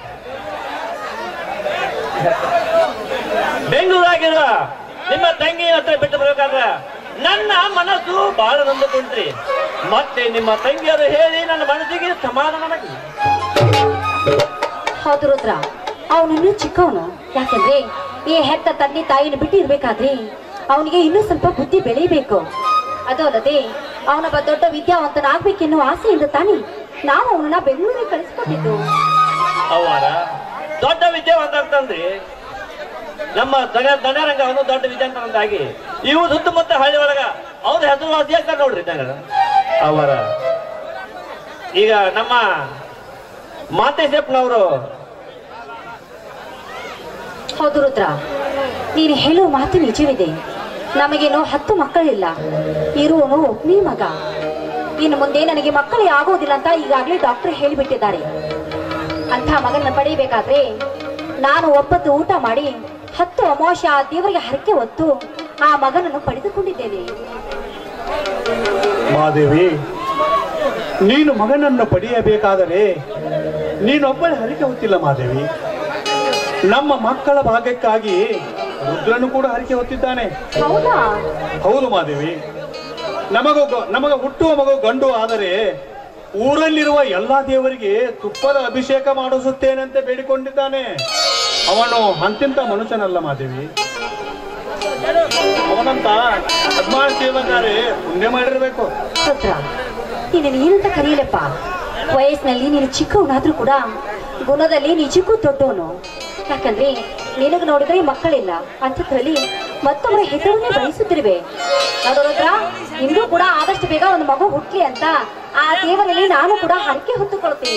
ಬೆಂಗಳೂರಾಗಿರುವ ನಿಮ್ಮ ತಂಗಿ ಹತ್ರ ಬಿಟ್ಟು ಬರಬೇಕಾದ್ರ ನನ್ನ ಮನಸ್ಸು ಬಹಳ ನೊಂದುಕೊಂಡ್ರಿ. ಮತ್ತೆ ನಿಮ್ಮ ತಂಗಿಯರು ಹೇಳಿ ನನ್ನ ಮನಸ್ಸಿಗೆ ಸಮಾಧಾನ. ಹೌದು ರುದ್ರ, ಅವನಿನ್ನೂ ಚಿಕ್ಕವನು. ಯಾಕಂದ್ರೆ ಈ ಹೆತ್ತ ತಂದೆ ತಾಯಿನ ಬಿಟ್ಟು ಇರ್ಬೇಕಾದ್ರೆ ಅವನಿಗೆ ಇನ್ನೂ ಸ್ವಲ್ಪ ಬುದ್ಧಿ ಬೆಳೀಬೇಕು. ಅದು ಅಲ್ಲದೆ ಅವನೊಬ್ಬ ದೊಡ್ಡ ವಿದ್ಯಾವಂತನಾಗ್ಬೇಕೆನ್ನುವ ಆಸೆಯಿಂದ ತಾನೇ ನಾವು ಅವನನ್ನ ಬೆಂಗಳೂರಿಗೆ ಕಳಿಸ್ಕೊಟ್ಟಿದ್ದು. ಅವರ ದೊಡ್ಡ ವಿದ್ಯಾವಂತ ಅಂತಂದ್ರಿ ನಮ್ಮ ದನ ದನರಂಗ ಅವನು ದೊಡ್ಡ ವಿದ್ಯಾವಂತನಾಗಿ ಇವು ಸುತ್ತಮುತ್ತ ಹಳ್ಳಿ ಒಳಗ ಅವ್ರ ಹೆಸರುವಾಸಿ ಆಗ್ತಾರೆ ನೋಡ್ರಿ ಜನರ. ಅವರ ಈಗ ನಮ್ಮ ಮಾತೇಶಪ್ಪನವರು. ಹೌದು ರುದ್ರ, ನೀನು ಹೇಳುವ ಮಾತು ನಿಜವಿದೆ. ನಮಗೇನೋ ಹತ್ತು ಮಕ್ಕಳಿಲ್ಲ, ಇರುವನು ಒಬ್ಬನೇ ಮಗ. ಇನ್ನು ಮುಂದೆ ನನಗೆ ಮಕ್ಕಳೇ ಆಗೋದಿಲ್ಲ ಅಂತ ಈಗಾಗಲೇ ಡಾಕ್ಟರ್ ಹೇಳಿಬಿಟ್ಟಿದ್ದಾರೆ. ಅಂತ ಮಗನ ಪಡೆಯಬೇಕಾದ್ರೆ ನಾನು ಒಪ್ಪತ್ತು ಊಟ ಮಾಡಿ ಹತ್ತು ಅಮಾವಾಸ್ಯ ಆ ದೇವರಿಗೆ ಹರಕೆ ಹೊತ್ತು ಆ ಮಗನನ್ನು ಪಡೆದುಕೊಂಡಿದ್ದೇನೆ. ಮಾದೇವಿ, ನೀನು ಮಗನನ್ನು ಪಡೆಯಬೇಕಾದರೆ ನೀನೊಬ್ಬಳೆ ಹರಕೆ ಹೊತ್ತಿಲ್ಲ ಮಾದೇವಿ. ನಮ್ಮ ಮಕ್ಕಳ ಭಾಗ್ಯಕ್ಕಾಗಿ ರುದ್ರನು ಕೂಡ ಹರಕೆ ಹೊತ್ತಿದ್ದಾನೆ. ಹೌದಾ? ಹೌದು ಮಾದೇವಿ. ನಮಗ ನಮಗ ಹುಟ್ಟುವ ಮಗು ಗಂಡು ಆದರೆ ಊರಲ್ಲಿರುವ ಎಲ್ಲಾ ದೇವರಿಗೆ ತುಪ್ಪದ ಅಭಿಷೇಕ ಮಾಡಿಸುತ್ತೇನೆಂತ ಬೇಡಿಕೊಂಡಿದ್ದಾನೆ. ಅವನು ಅಂತಿಂತ ಮನುಷ್ಯನಲ್ಲ ಮಾದೇವಿ. ಅವನಂತ ಹದಿನಾರು ಸೇವಕಾರೆ ಪುಣ್ಯ ಮಾಡಿರ್ಬೇಕು. ರುದ್ರ, ನೀನು ಏನಂತ ಕರೀಲಪ್ಪ. ವಯಸ್ಸಿನಲ್ಲಿ ನೀನು ಚಿಕ್ಕವನಾದ್ರೂ ಕೂಡ ಗುಣದಲ್ಲಿ ನಿಜಕ್ಕೂ ದೊಡ್ಡವನು. ಯಾಕಂದ್ರೆ ನಿನಗೆ ನೋಡಿದ್ರೆ ಮಕ್ಕಳಿಲ್ಲ ಅಂಥದ್ರಲ್ಲಿ ಮತ್ತೊಬ್ಬರ ಹೆಸರನ್ನೇ ಬಯಸುತ್ತಿರುವೆ. ನೋಡೋದ್ರ ನಿಮಗೂ ಕೂಡ ಆದಷ್ಟು ಬೇಗ ಒಂದು ಮಗು ಹುಟ್ಲಿ ಅಂತ ಆ ದೇವರಲ್ಲಿ ನಾನು ಕೂಡ ಹರಕೆ ಹೊತ್ತುಕೊಳ್ತೀನಿ.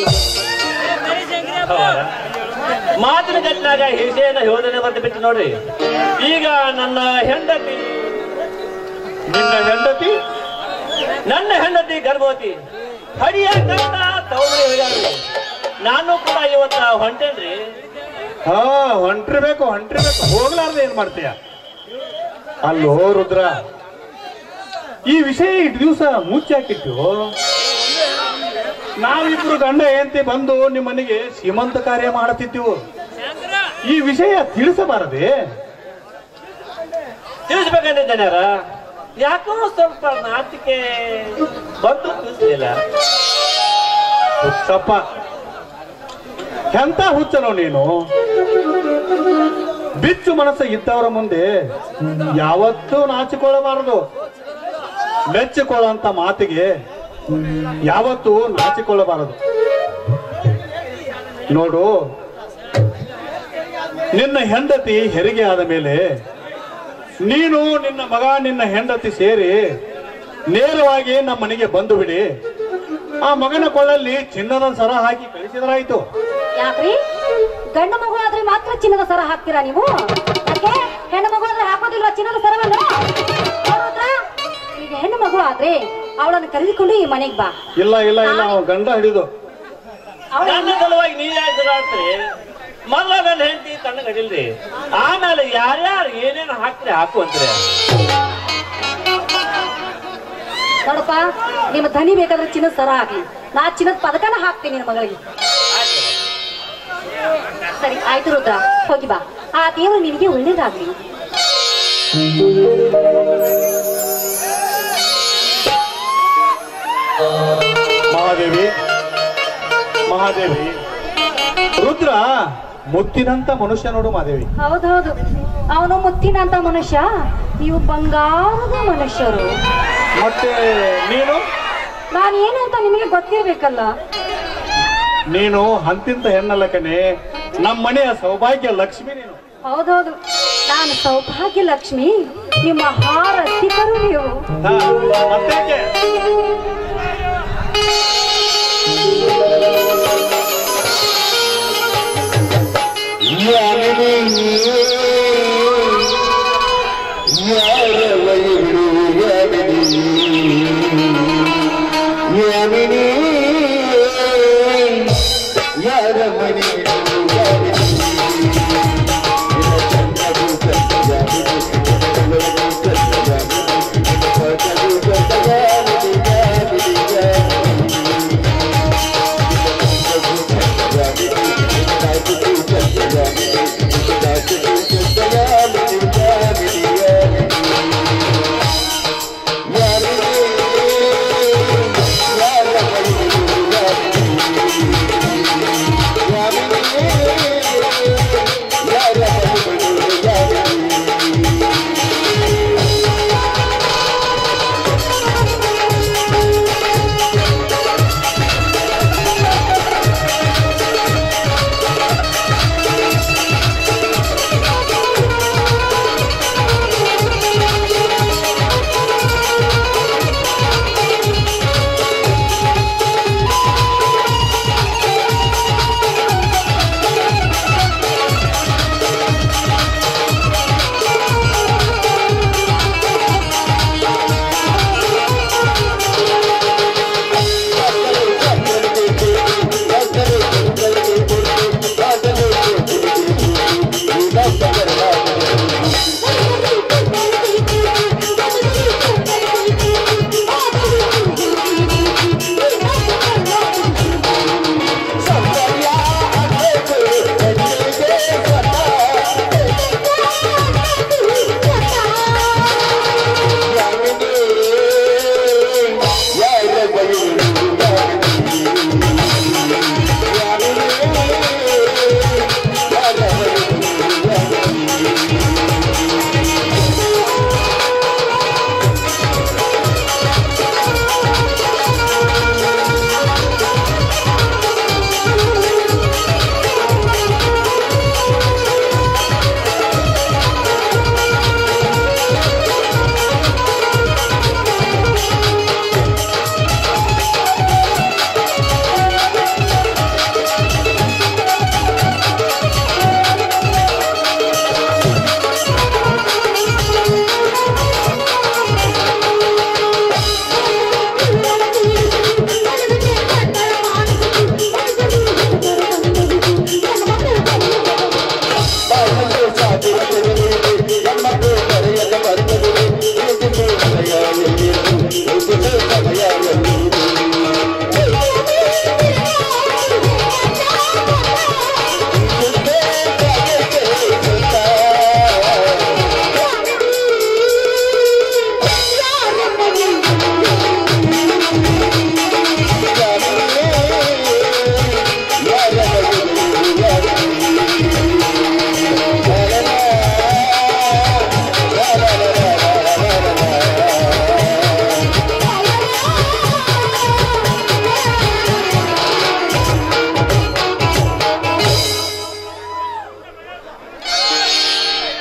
ಮಾತಿನ ಗಟ್ಟಿನಾಗ ಹಿಂಸೆಯನ್ನ ಯೋಧನೆ ಬರೆದು ಬಿಟ್ಟು ನೋಡ್ರಿ. ಈಗ ನನ್ನ ಹೆಂಡತಿ ನಿನ್ನ ಹೆಂಡತಿ ನನ್ನ ಹೆಂಡತಿ ಗರ್ಭವತಿ ಹಡಿಯಂತ ತವರಿ ಹೋಗ್ಯಾರ್ರಿ. ನಾನು ಕೂಡ ಇವತ್ತ ಹೊಂಟೇನ್ರಿ. ಹಾ ಹೊಂಟಿರ್ಬೇಕು ಹೊಂಟಿರ್ಬೇಕು ಹೋಗ್ಲಾರ್ದ ಏನ್ ಮಾಡ್ತೀಯ? ಅಲ್ಲೋ ರುದ್ರ, ಈ ವಿಷಯ ಇಟ್ಟು ದಿವಸ ಮುಚ್ಚಾಕಿಟ್ಟು ನಾವಿಬ್ರು ಗಂಡ ಹೆಂಡತಿ ಬಂದು ನಿಮ್ಮನೆಗೆ ಸೀಮಂತ ಕಾರ್ಯ ಮಾಡುತ್ತಿದ್ದೆವು. ಈ ವಿಷಯ ತಿಳಿಸಬಾರದೆ? ತಿಳಿಸ್ಬೇಕಂದ್ರೆ ಜನರ ಯಾಕೋ ಸ್ವಲ್ಪ ನಾಚಿಕೆ ಬಂದು ತಿಳಿಸಲಿಲ್ಲ. ಹುಚ್ಚಪ್ಪ, ಎಂತ ಹುಚ್ಚನೋ ನೀನು. ಬಿಚ್ಚು ಮನಸ್ಸು ಇದ್ದವರ ಮುಂದೆ ಯಾವತ್ತೂ ನಾಚಿಕೊಳ್ಳಬಾರದು. ಮೆಚ್ಚಿಕೊಳ್ಳುವಂತ ಮಾತಿಗೆ ಯಾವತ್ತೂ ನಾಚಿಕೊಳ್ಳಬಾರದು. ನೋಡು, ನಿನ್ನ ಹೆಂಡತಿ ಹೆರಿಗೆ ಆದ ಮೇಲೆ ನೀನು ನಿನ್ನ ಮಗ ನಿನ್ನ ಹೆಂಡತಿ ಸೇರಿ ನೇರವಾಗಿ ನಮ್ಮ ಮನೆಗೆ ಬಂದು ಬಿಡಿ. ಆ ಮಗನ ಕೊಳ್ಳಲ್ಲಿ ಚಿನ್ನದ ಸರ ಹಾಕಿ ಕಳಿಸಿದ್ರಾಯ್ತು. ಯಾಕ್ರಿ ಗಂಡು ಮಗು ಆದ್ರೆ ಮಾತ್ರ ಚಿನ್ನದ ಸರ ಹಾಕ್ತೀರಾ ನೀವು? ಯಾಕೆ ಹೆಣ್ಣು ಮಗು ಆದ್ರೆ ಹಾಕೋದಿಲ್ಲ ಚಿನ್ನದ ಸರವನ್ನು? ಈಗ ಹೆಣ್ಣು ಮಗು ಆದ್ರೆ ಅವಳನ್ನು ಕರೆದುಕೊಂಡು ಈ ಮನೆಗೆ ಬಾ. ಇಲ್ಲ ಇಲ್ಲ ಇಲ್ಲ ಅವ ಗಂಡ ಹಿಡಿದು ನನ್ನ ಸಲುವಾಗಿ ನೀವ್ ಯಾಕೆ ಜಗಾಡ್ತೀರಿ? ಮೊದಲ ನನ್ನ ಹೆಂಡತಿ ತಣ್ಣ ಗಡಿಲ್ರಿ, ಆಮೇಲೆ ಯಾರ್ಯಾರು ಏನೇನು ಹಾಕ್ರಿ ಹಾಕು ಅಂತೀರಿ. ನೋಡಪ್ಪ, ನಿಮ್ಮ ಧನಿ ಬೇಕಾದ್ರೆ ಚಿನ್ನದ ಸರ ಹಾಕ್ಲಿ, ನಾ ಚಿನ್ನದ ಪದಕನ ಹಾಕ್ತೀನಿ ನಿನ್ನ ಮಗಳಿಗೆ. ಸರಿ ಆಯ್ತು ರುದ್ರ, ಹೋಗಿ ಬಾ. ಆ ದೇವರು ನಿನಗೆ ಒಳ್ಳೇದಾಗ್ಲಿ. ಮಹಾದೇವಿ ಮಹಾದೇವಿ ರುದ್ರ ಮುತ್ತಿನಂತ ಮನುಷ್ಯ ನೋಡು ಮಹಾದೇವಿ. ಹೌದೌದು, ಅವನು ಮುತ್ತಿನಂತ ಮನುಷ್ಯ, ನೀವು ಬಂಗಾರದ ಮನುಷ್ಯರು. ಮತ್ತೆ ನೀನು? ನಾನು ಏನು ಅಂತ ನಿಮಗೆ ಗೊತ್ತಿರ್ಬೇಕಲ್ಲ. ನೀನು ಅಂತಿಂತ ಹೆಣ್ಣಲ್ಲ ಕಣೆ, ನಮ್ಮ ಮನೆಯ ಸೌಭಾಗ್ಯ ಲಕ್ಷ್ಮಿ ನೀನು. ಹೌದೌದು, ನಾನು ಸೌಭಾಗ್ಯ ಲಕ್ಷ್ಮಿ, ನಿಮ್ಮ ಹಾರಸಿಕರು ನೀವು. ಹಾ, ಮತ್ತೇಕೆ? ಯಾಮಿನಿ ಯಾರ ವೈರು ಯಾಮಿನಿ ಯಾಮಿನಿ ಯಾರ ಮನಿ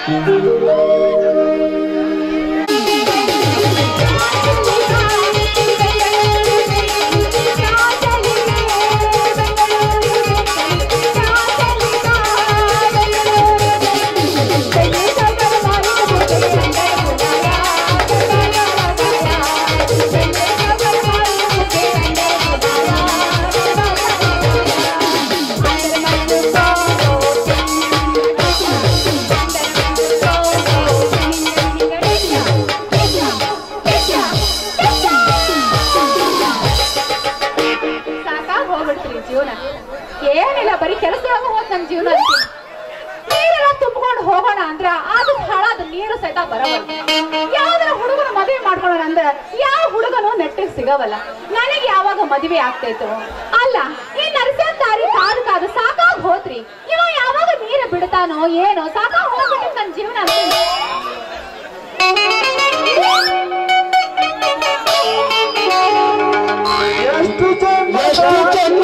ಏನಿಲ್ಲ ಬರೀ ಕೆಲಸದೊಳಗ ಹೋದ್ ನಮ್ ಜೀವನ ನೀರೆಲ್ಲ ತುಂಬಿಕೊಂಡು ಹೋಗೋಣ ಅಂದ್ರ ಅದು ಹಾಳಾದ ನೀರು ಸಹಿತ ಬರವಲ್ಲ. ಯಾವ್ದಾರ ಹುಡುಗನ ಮದುವೆ ಮಾಡ್ಕೊಳ್ಳೋಣ ಅಂದ್ರ ಯಾವ ಹುಡುಗನು ನೆಟ್ಟಿಗೆ ಸಿಗವಲ್ಲ. ನನಗೆ ಯಾವಾಗ ಮದುವೆ ಆಗ್ತೈತು ಅಲ್ಲ ಈ ನರಸಿಂಹ ದಾರಿ ಕಾದು ಕಾದು ಸಾಕಾಗ್ ಹೋತ್ರಿ. ಇವ ಯಾವಾಗ ನೀರು ಬಿಡ್ತಾನೋ ಏನೋ ಸಾಕಾಗ್ ಹೋಗ್ಬಿಟ್ಟು ನನ್ ಜೀವನ ಅಂತೀನಿ. ಎಷ್ಟು ಚಂದ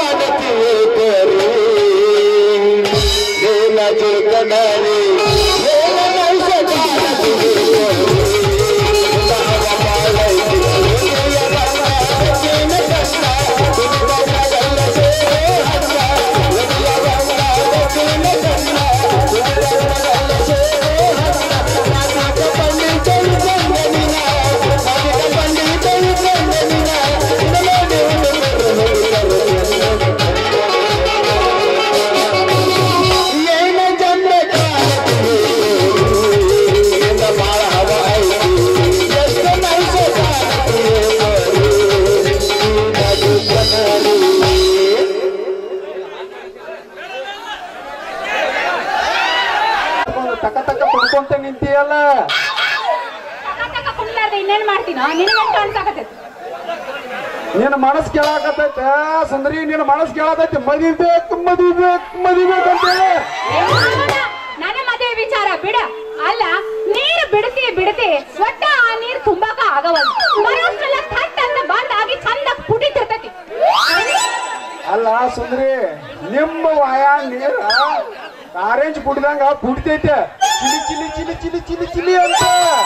ಕಡಾರಿ ತಕ್ಕ ತಕ್ಕ ಕುಡ್ಕೊಂತ ನಿಂತಿಯಲ್ಲ. ಇನ್ನೇನ್ ಮಾಡ್ತೀನ ನಿನಗಂತ ಅನ್ಸಾಕತೈತಿ. ನಿನ್ನ ಮನಸ್ ಕೇಳಾಕತೈತೆ ಸುಂದರಿ, ನಿನ್ನ ಮನಸ್ ಕೇಳತೈತಿ ಮದಿಬೇಕು ಮದಿಬೇಕು ಮದಿಬೇಕು ಅಂತೇಳಿ. ನನ್ನ ಮದುವೆ ವಿಚಾರ ಬಿಡ. ಅಲ್ಲ ನೀರು ಬಿಡ್ತಿ ಬಿಡ್ತಿ ಒಟ್ಟ ಆ ನೀರು ತುಂಬಾಕ ಆಗವಲ್ಲ. ಬರೋಷ್ಟೆಲ್ಲ ಥಟ್ ಅಂತ ಬಂದಾಗಿ ಚಂದ ಪುಟಿತಿರ್ತೈತಿ. ಅಲ್ಲ ಸುಂದರಿ, ನಿಮ್ಮ ವಾಯ ನೀರ ಆರೆಂಜ್ ಕುಡ್ದಂಗ ಪುಡ್ತೈತೆ ಚಿಲಿ ಚಿಲಿ ಚಿಲಿ ಚಿಲಿ ಚಿಲಿ ಚಿಲಿ ಅಂತ.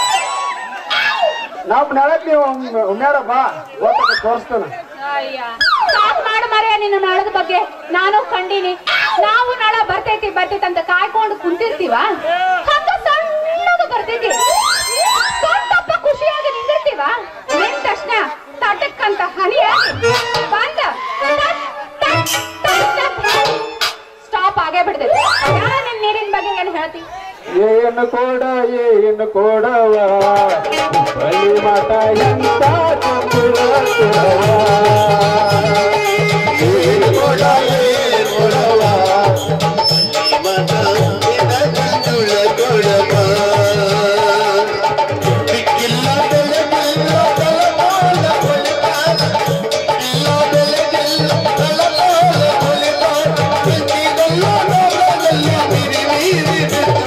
ನಾವ್ ನಾಳಕ್ ನೀವು ಉಮ್ಯಾರ ಬಾ ಗೊತ್ತಾಗ ತೋರಿಸ್ತಾನ. ಅಯ್ಯ ಸಾಕ್ ಮಾಡು ಮರೆಯ ನಿನ್ನ ನಾಳದ ಬಗ್ಗೆ. ನಾನು ಕಂಡೀನಿ. ನಾವು ನಾಳ ಬರ್ತೈತಿ ಬರ್ತೈತಿ ಅಂತ ಕಾಯ್ಕೊಂಡು ಕುಂತಿರ್ತೀವ. ಹಂಗ ಸಣ್ಣದು ಬರ್ತೈತಿ ಸ್ವಲ್ಪ ಖುಷಿಯಾಗಿ ನಿಂದಿರ್ತೀವ. ನಿನ್ ತಕ್ಷಣ ತಟಕ್ಕಂತ ಹನಿಯ ಬಂದ ಸ್ಟಾಪ್ ಆಗೇ ಬಿಡ್ತೈತಿ. ನಿನ್ ನೀರಿನ ಬಗ್ಗೆ ಏನ್ ಹೇಳ್ತಿ? ಏನು ಕೋಡ ಏನು ಕೋಡವ ಬಲಿ ಮಠ ಎಂತ ಚಂದುಳ ಏನು ಕೋಡ ಏನು ಕೊಡವ ಮಠ ಚಂದುಳ ಕೊಡವ ದಿಕ್ಕಿಲ್ಲ ಬೆಲೆಗಿಲ್ಲ ತಲಪಾಲ ಕೊಲಿಪಾಲ ಇಲ್ಲ ಬೆಲೆಗಿಲ್ಲ ತಲಪಾಲ ಕೊಲಿಪಾಲ ದಿಕ್ಕಿಗಲ್ಲ ನೋಡಗಲ್ಲ ಬಿರಿ ಬೀರಿ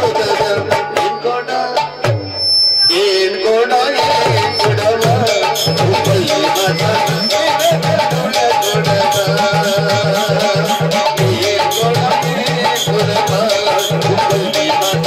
ಏನ್ ಕೊಡ ಏನ್ ಕೊಡವ ಉಪ್ಪಲ್ಲಿ ಮಠ ಕೊಡ ಏನ್ ಕೊಡ ಏನ್ ಕೊಡವ ಉಪ್ಪಲ್ಲಿ ಮಠ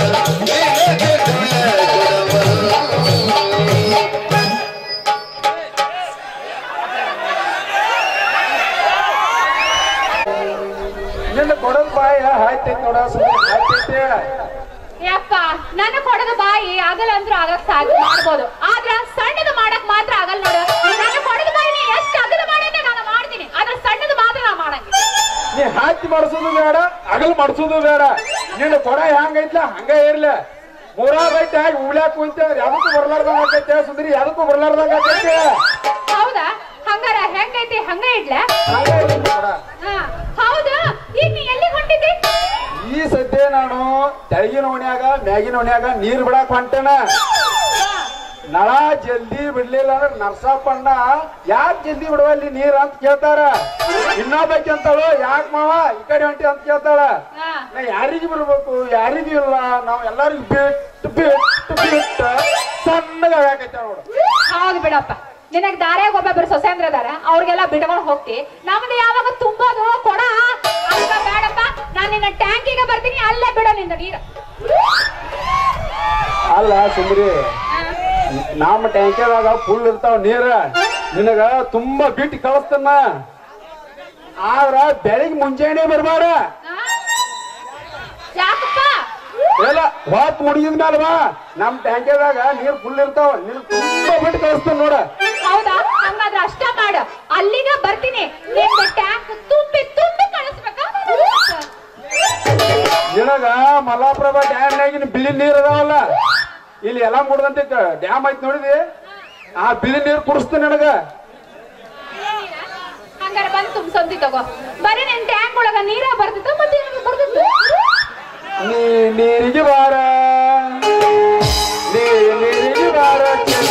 ನಿನ್ನ ಕೊಡೋದ್ ಬಾಯ ಹಾಯ್ತೈತಿ ನೋಡ ಹಾಯ್ತೈತೆ. ಯಪ್ಪ ನನ್ನ ಕೊಡದ ಬಾಯಿ ಆಗಲ್ಲ ಅಂದ್ರೂ ಆಗಕ್ ಸಾಧ್ಯ ಮಾಡ್ಬೋದು, ಆದ್ರ ಸಣ್ಣದು ಮಾಡಕ್ ಮಾತ್ರ ಆಗಲ್ಲ ನೋಡು. ನನ್ನ ಕೊಡದ ಬಾಯಿ ನೀ ಎಷ್ಟು ಅಗಲ ಮಾಡಂದ್ರೆ ನಾನು ಮಾಡ್ತೀನಿ, ಆದ್ರೆ ಸಣ್ಣದು ಮಾತ್ರ ನಾ ಮಾಡಂಗಿಲ್ಲ. ನೀ ಹಾಕಿ ಮಾಡಿಸೋದು ಬೇಡ, ಅಗಲ್ ಮಾಡಿಸೋದು ಬೇಡ. ನಿನ್ನ ಕೊಡ ಹೆಂಗೈತ್ಲ ಹಂಗ ಇರ್ಲ. ಮೂರಾಗೈತೆ ಆಗಿ ಉಳ್ಯಾಕ ಕುಂತ ಯಾವ್ದಕ್ಕೂ ಬರ್ಲಾರ್ದಂಗ ಆಕೈತೆ ಸುಂದರಿ, ಯಾವ್ದಕ್ಕೂ ಬರ್ಲಾರ್ದಂಗ ಆಕೈತೆ. ಹೌದಾ? ಹಂಗಾರ ಹೆಂಗೈತಿ ಹಂಗ ಇಡ್ಲ. ಹೌದಾ? ಈಗ ನೀ ಎಲ್ಲಿಗೆ ಹೊಂಟಿದ್ದಿ? ಈ ಸದ್ಯ ನಾನು ತೆಳಗಿನ ಓಣ್ಯಾಗ ಮ್ಯಾಗಿನ ಓಣ್ಯಾಗ ನೀರ್ ಬಿಡಾಕ್ ಹೊಂಟೇನ. ನಳ ಜಲ್ದಿ ಬಿಡ್ಲಿಲ್ಲ ಅಂದ್ರೆ ನರ್ಸಪ್ಪಣ್ಣ ಯಾಕೆ ಜಲ್ದಿ ಬಿಡುವಲ್ಲಿ ನೀರ್ ಅಂತ ಕೇಳ್ತಾರ. ಇನ್ನೊಬ್ಬಕ್ಕೆ ಅಂತಾಳು ಯಾಕ ಮಾವ ಈ ಕಡೆ ಹೊಂಟಿ ಅಂತ ಕೇಳ್ತಾಳ. ನಾ ಯಾರಿಗೂ ಬಿಡ್ಬೇಕು ಯಾರಿಗೂ ಇಲ್ಲ, ನಾವ್ ಎಲ್ಲರಿಗೂ ಬಿಟ್ಟು ಬಿಟ್ಟು ಬಿಟ್ಟು ಸಣ್ಣಗ ಆಗಾಕೈತ ನೋಡು. ಹೌದು ಬಿಡಪ್ಪ, ನಿನಗ್ ದಾರ್ಯಾಗ ಒಬ್ಬೊಬ್ಬರು ಸೊಸೇಂದ್ರ ಅದಾರ, ಅವ್ರಿಗೆಲ್ಲ ಬಿಟ್ಕೊಂಡು ಹೋಗ್ತಿ. ನಮ್ದು ಯಾವಾಗ ತುಂಬೋದು ಕೊಡ ಬೇಡಪ್ಪ, ನಾನ್ ನಿನ್ನ ಟ್ಯಾಂಕಿಗೆ ಬರ್ತೀನಿ, ಅಲ್ಲೇ ಬಿಡೋ ನಿನ್ನ ನೀರು. ಅಲ್ಲ ಸುಮ್ರಿ ನಮ್ಮ ಟ್ಯಾಂಕರ್ದಾಗ ಫುಲ್ ಇರ್ತಾವ ನೀರ ನಿನಗ ತುಂಬಾ ಬಿಟ್ಟು ಕಳಿಸ್ತನ ಆದ್ರ ಬೆಳಿಗ್ಗೆ ಮುಂಜಾನೆ ಬರ್ಬಾರ ಎಲ್ಲ ಹೊತ್ತು ಮುಡಿದ ಮೇಲೆ ಬಾ ನಮ್ ಟ್ಯಾಂಕರ್ದಾಗ ನೀರ್ ಫುಲ್ ಇರ್ತಾವ ನಿನ್ ತುಂಬಾ ಬಿಟ್ಟು ಕಳಿಸ್ತಾನ ನೋಡ. ಹೌದಾ? ಹಂಗಾದ್ರೆ ಅಷ್ಟ ಮಾಡ, ಅಲ್ಲಿಗ ಬರ್ತೀನಿ. ಟ್ಯಾಂಕ್ ತುಂಬಿ ತುಂಬಿ ಕಳಿಸ್ಬೇಕಾ? ನಿನಗ ಮಲಾಪ್ರಭಾ ಡ್ಯಾಮ್ನಾಗಿನ ಬಿಳಿ ನೀರ್ ಅದಾವಲ್ಲ, ಇಲ್ಲಿ ಎಲ್ಲಾ ಮುಡ್ದಂತೆ ಡ್ಯಾಮ್ ಐತಿ ನೋಡಿದಿ, ಆ ಬಿಳಿ ನೀರ್ ಕುಡಿಸ್ತ ನನಗ. ಹಂಗಾರೆ ಬಂದು ತುಂಬಿಸಂತಿ ತಗೋ. ಬರೀ ನಿನ್ ಟ್ಯಾಂಕ್ ಒಳಗ ನೀರ ಬರ್ತಿತ್ತು, ಮತ್ತೆ ಬರ್ತಿತ್ತು. ನೀ ನೀರಿಗೆ ಬಾರ, ನೀ ನೀರಿಗೆ ಬಾರ,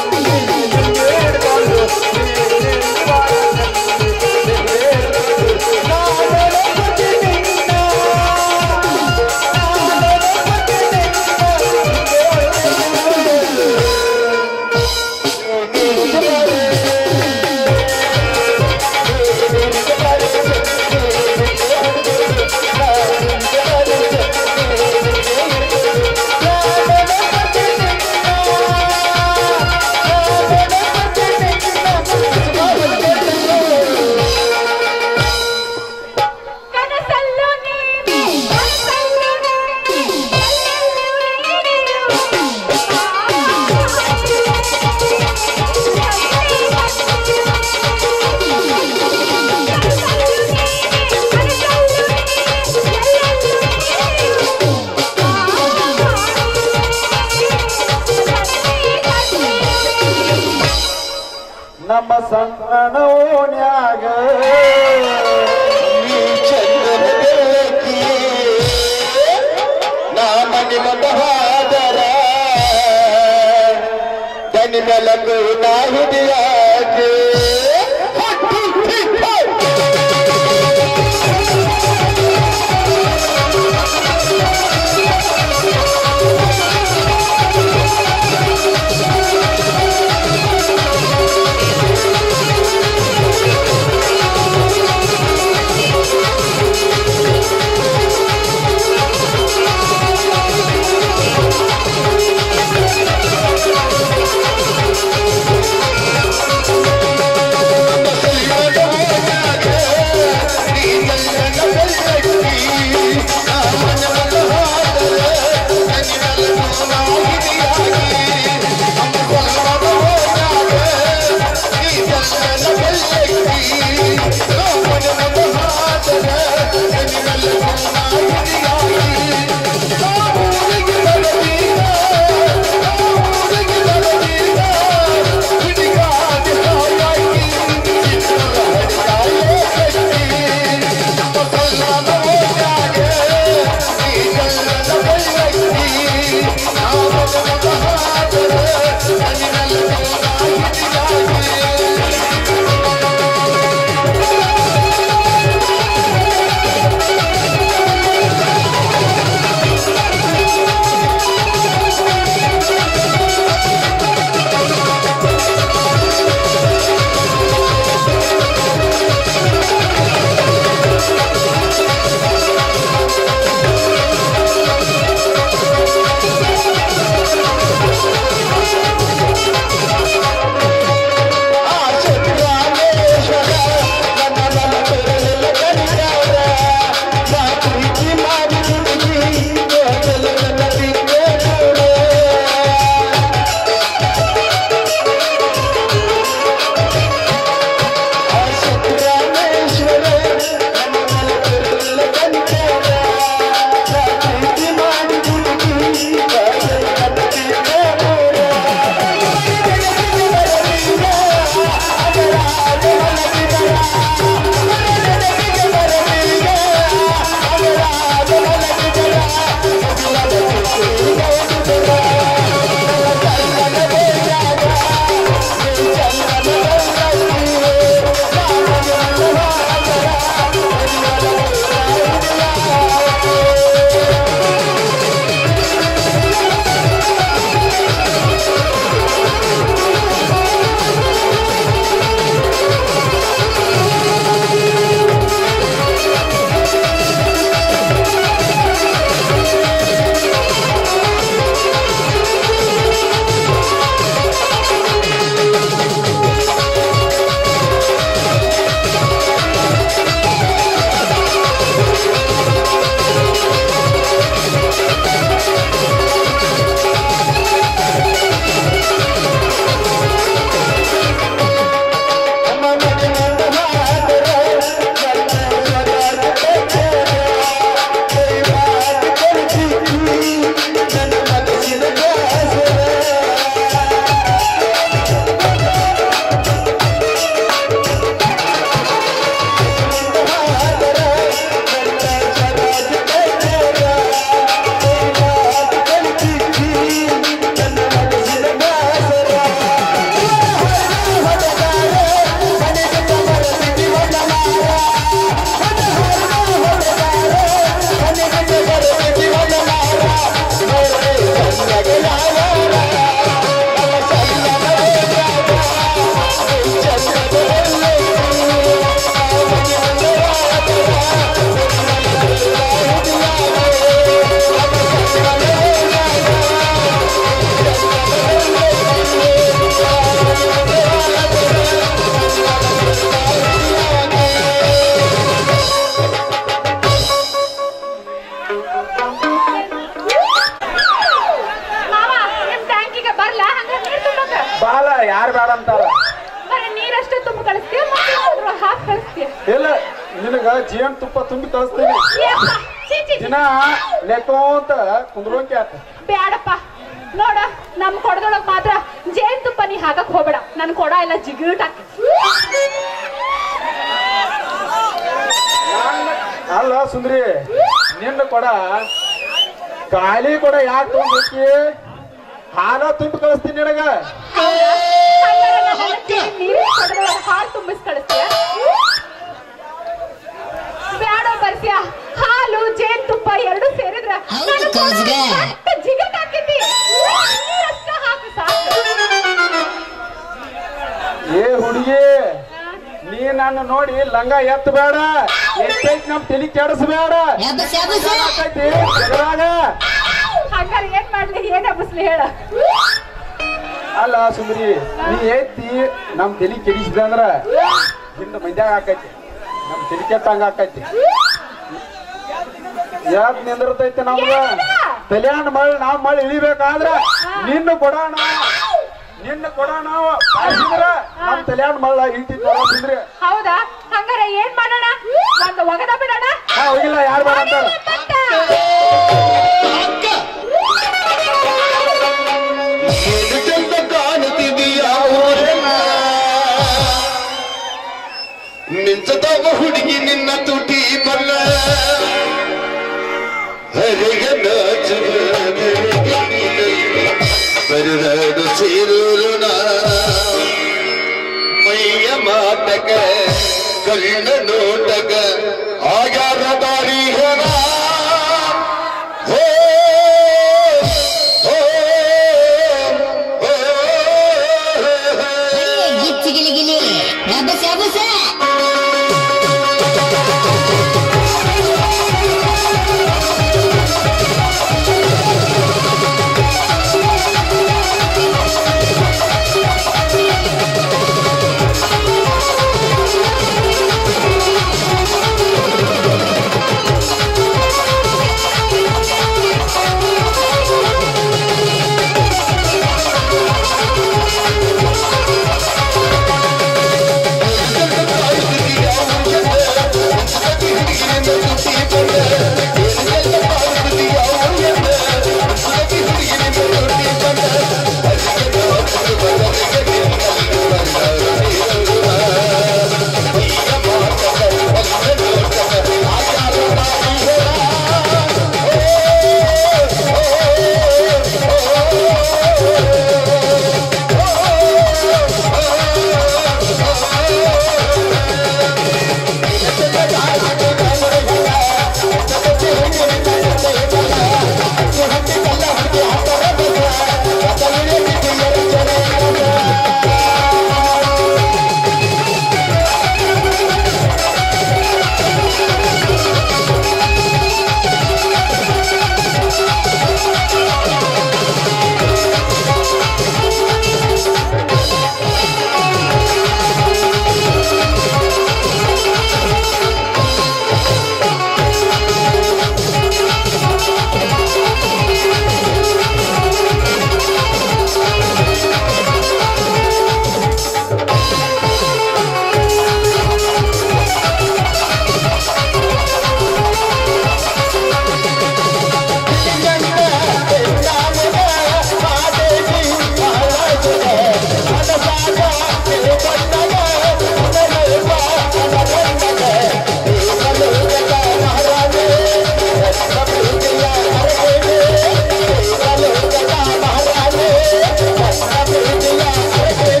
ನಮ್ಮ ಸಣ್ಣ ಓಣ್ಯಾಗ ನೀ ಚಂದನ ನಾಮನಿ ಮತವಾದರ ದನಿ ಬೆಳಕು ನಾ ಹಿಡಿಯಾಗೆ ಯಾರು ಬೇಡ ಅಂತಾರ ಬರೀ ನೀರಷ್ಟೇ ತುಂಬ ಕಳಿಸ್ತೀಯ ಹಾಕಿ ಕಳಿಸ್ತೀಯ ಇಲ್ಲ ನಿನಗ ಜೀವನ್ ತುಪ್ಪ ತುಂಬಿ ಕಳಿಸ್ತೀನಿ ಏಪ್ಪ, ಛೀ, ಛೀ, ಛೀ. ದಿನ ಲೆಕ್ಕೊಂತ ಕುಂದ್ರೋಂಕೆ ಆತ ಬ್ಯಾಡಪ್ಪ ನೋಡ ನಮ್ ಕೊಡದೊಳಗ್ ಮಾತ್ರ ಜೇನ್ ತುಪ್ಪ ನೀ ಹಾಕಕ್ ಹೋಗ್ಬೇಡ ನನ್ ಕೊಡ ಎಲ್ಲ ಜಿಗಿಟ್ ಹಾಕಿ ಅಲ್ಲ ಸುಂದ್ರಿ ನಿನ್ನ ಕೊಡ ಖಾಲಿ ಕೊಡ ಯಾಕೆ ತಗೊಂಡ್ಬೇಕಿ ಹಾಲ ತುಂಬಿ ಕಳಿಸ್ತೀನಿ ನಿನಗ ನೀರಿನ ಕೊಡದೊಳಗ್ ಹಾಲು ತುಂಬಿಸ್ ಕಳಿಸ್ತೀಯ ಬ್ಯಾಡ ಬರ್ತೀಯ ಹಾಲು ಜೇನ್ ತುಪ್ಪ ಎರಡು ಸೇರಿದ್ರ ಜಿಗಟ್ ಹಾಕಿದ್ದಿ ನೀರಷ್ಟ ಹಾಕು ಸಾಕು ಏ ಹುಡುಗಿ ನೀ ನನ್ನ ನೋಡಿ ಲಂಗ ಎತ್ತ ಬೇಡ ಎಷ್ಟೈತಿ ನಮ್ ತಲಿ ಕೆಡಿಸ್ಬೇಡ ಜಗಳಾಗ ಹಂಗಾರೆ ಏನ್ ಮಾಡ್ಲಿ ಏನ್ ಹಬ್ಬಸ್ಲಿ ಹೇಳ ಅಲ್ಲ ಸುಂದ್ರಿ ನೀ ಎತ್ತಿ ನಮ್ ತಲಿ ಕೆಡಿಸಿದ ಅಂದ್ರ ಹಿಂದ ಮಂದ್ಯಾಗ ಹಾಕೈತಿ ನಮ್ ತಲಿ ಕೆಟ್ಟಂಗ ಹಾಕೈತಿ ಯಾಕ್ ನಿಂದಿರ್ತೈತಿ ನಮ್ಗ ತಲ್ಯಾಣ ಮಳ್ ನಾವ್ ಮಳ್ ಇಳಿಬೇಕಾದ್ರ ನಿನ್ನ ಕೊಡೋಣ ನಿನ್ನ ಕೊಡೋಣ ನಮ್ ತಲ್ಯಾಣ ಮಳ್ಳ ಇಳ್ತಿದ್ ನೋಡ್ರಿ ಹೌದಾ ಹಂಗಾರೆ ಏನ್ ಮಾಡೋಣ ಒಂದು ಒಗದ ಬಿಡೋಣ ಹಾ ಹೋಗಿಲ್ಲ ಯಾರು ಬೇಡ ಅಂತಾರ ಮಿಂಚದವ ಹುಡುಗಿ ನಿನ್ನ ತುಟಿ ಬಲ್ಲ ಹರಿಗನ ಬರದು ಸೇರುಣ ಮೈಯ ಮಾಟಕ ಕಣ್ಣ ನೋಟಕ ಆಗ್ಯಾರ ದಾರಿ ಹೊರ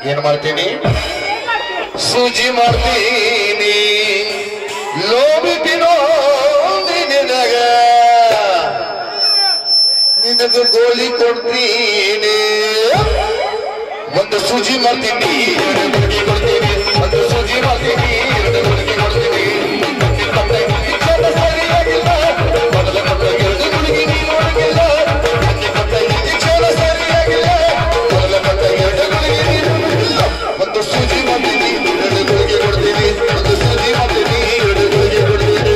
ಏನ್ ಮಾಡ್ತೀನಿ ಸೂಜಿ ಮಾಡ್ತೀನಿ ಲೋಬಿತಿನೋ ನಿನಗ ನಿನಗ ಗೋಲಿ ಕೊಡ್ತೀನಿ ಒಂದು ಸೂಜಿ ಮಾಡ್ತೀನಿ ಎರಡು ಗುಳಿಗೆ ಕೊಡ್ತೀನಿ ಒಂದು ಸೂಜಿ ಮಾಡ್ತೀನಿ ಎರಡು ಗುಳಿಗೆ ಕೊಡ್ತೀನಿ ಸರಿಯಾಗಿಲ್ಲ ಮೊದಲ ಕೊಟ್ಟ ಎರಡು ಗುಳಿಗೆ ನೀನು ಒಳಗಿಲ್ಲ ಕೊಟ್ಟ ಇಂಜೆಕ್ಷನ್ ಸರಿಯಾಗಿಲ್ಲ ಮೊದಲ ಕೊಟ್ಟ ಎರಡು ಗುಳಿಗೆ ನೀನು ಇಲ್ಲ ಒಂದು ಸೂಜಿ ಮಾಡ್ತೀನಿ ಎರಡು ಗುಳಿಗೆ ಕೊಡ್ತೀನಿ ಒಂದು ಸೂಜಿ ಮಾಡ್ತೀನಿ ಎರಡು ಗುಳಿಗೆ ಕೊಡ್ತೀನಿ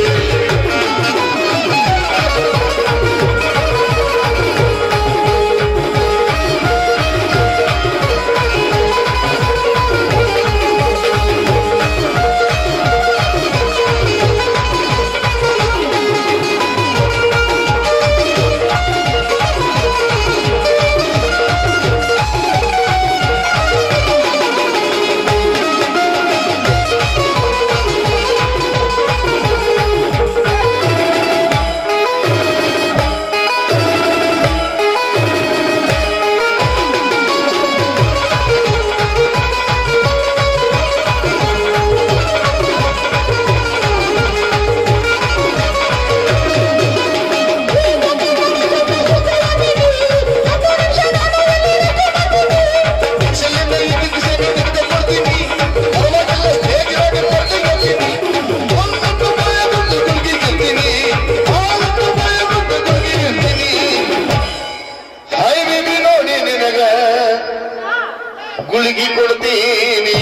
ಗುಳಿಗೆ ಕೊಡ್ತೀನಿ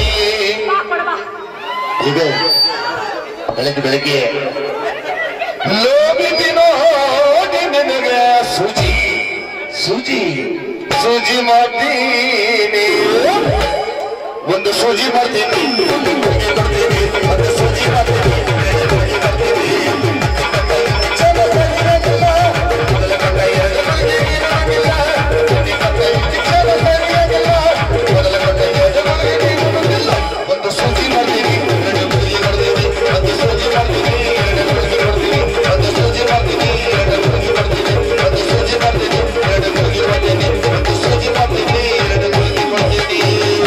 ಈಗ ಬೆಳಗ್ಗೆ ಬೆಳಗ್ಗೆ ಲೋಬಿತಿನೋ ನಿನಗ ಸೂಜಿ ಸೂಜಿ ಸೂಜಿ ಮಾಡ್ತೀನಿ ಒಂದು ಸೂಜಿ ಮಾಡ್ತೀನಿ ಒಂದು ಗುಳಿಗೆ ಕೊಡ್ತೀನಿ ಒಂದು ಸೂಜಿ ಮಾಡ್ತೀನಿ ಒಂದು ಸೂಜಿ ಮಾಡ್ತೀನಿ ಎರಡು ಗುಳಿಗೆ ಕೊಡ್ತೀನಿ ಒಂದು ಸೂಜಿ ಮಾಡ್ತೀನಿ ಎರಡು ಗುಳಿಗೆ ಕೊಡ್ತೀನಿ ಒಂದು ಸೂಜಿ ಮಾಡ್ತೀನಿ ಎರಡು ಗುಳಿಗೆ ಕೊಡ್ತೀನಿ ಒಂದು ಸೂಜಿ ಮಾಡ್ತೀನಿ ಎರಡು ಗುಳಿಗೆ ಕೊಡ್ತೀನಿ ಒಂದು ಸೂಜಿ ಮಾಡ್ತೀನಿ ಎರಡು ಗುಳಿಗೆ ಕೊಡ್ತೀನಿ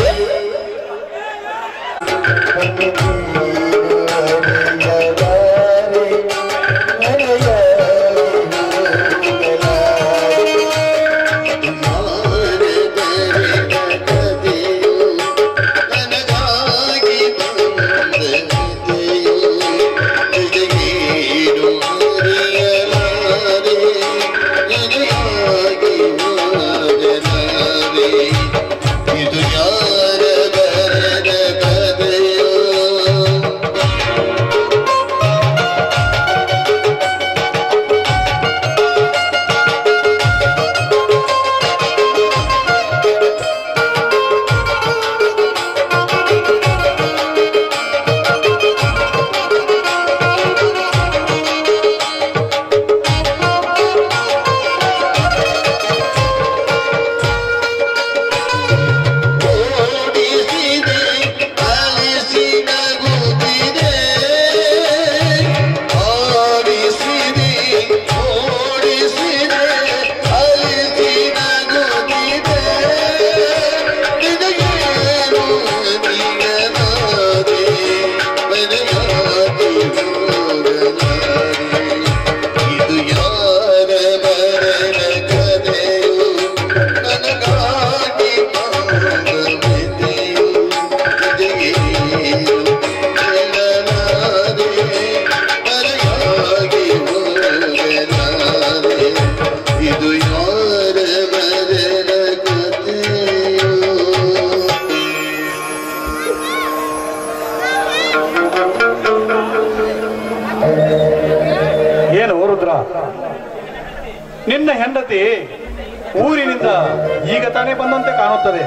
ನಿನ್ನ ಹೆಂಡತಿ ಊರಿನಿಂದ ಈಗ ತಾನೇ ಬಂದಂತೆ ಕಾಣುತ್ತದೆ.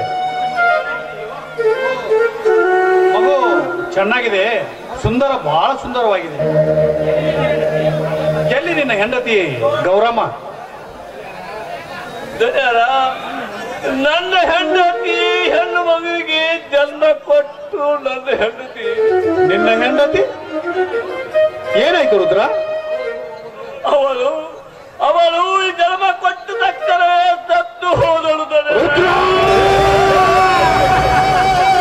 ಮಗು ಚೆನ್ನಾಗಿದೆ, ಸುಂದರ, ಬಹಳ ಸುಂದರವಾಗಿದೆ. ಎಲ್ಲಿ ನಿನ್ನ ಹೆಂಡತಿ ಗೌರಮ್ಮ? ನನ್ನ ಹೆಂಡತಿ ಹೆಣ್ಣು ಮಗುವಿಗೆ ಜನ್ಮ ಕೊಟ್ಟು ನನ್ನ ಹೆಂಡತಿ. ನಿನ್ನ ಹೆಂಡತಿ ಏನಾಯ್ತು ರುದ್ರ? ಅವಳು ಅವಳು ಜನ್ಮ ಕೊಟ್ಟ ತಕ್ಷಣ ಸತ್ತು ಹೋದಳು.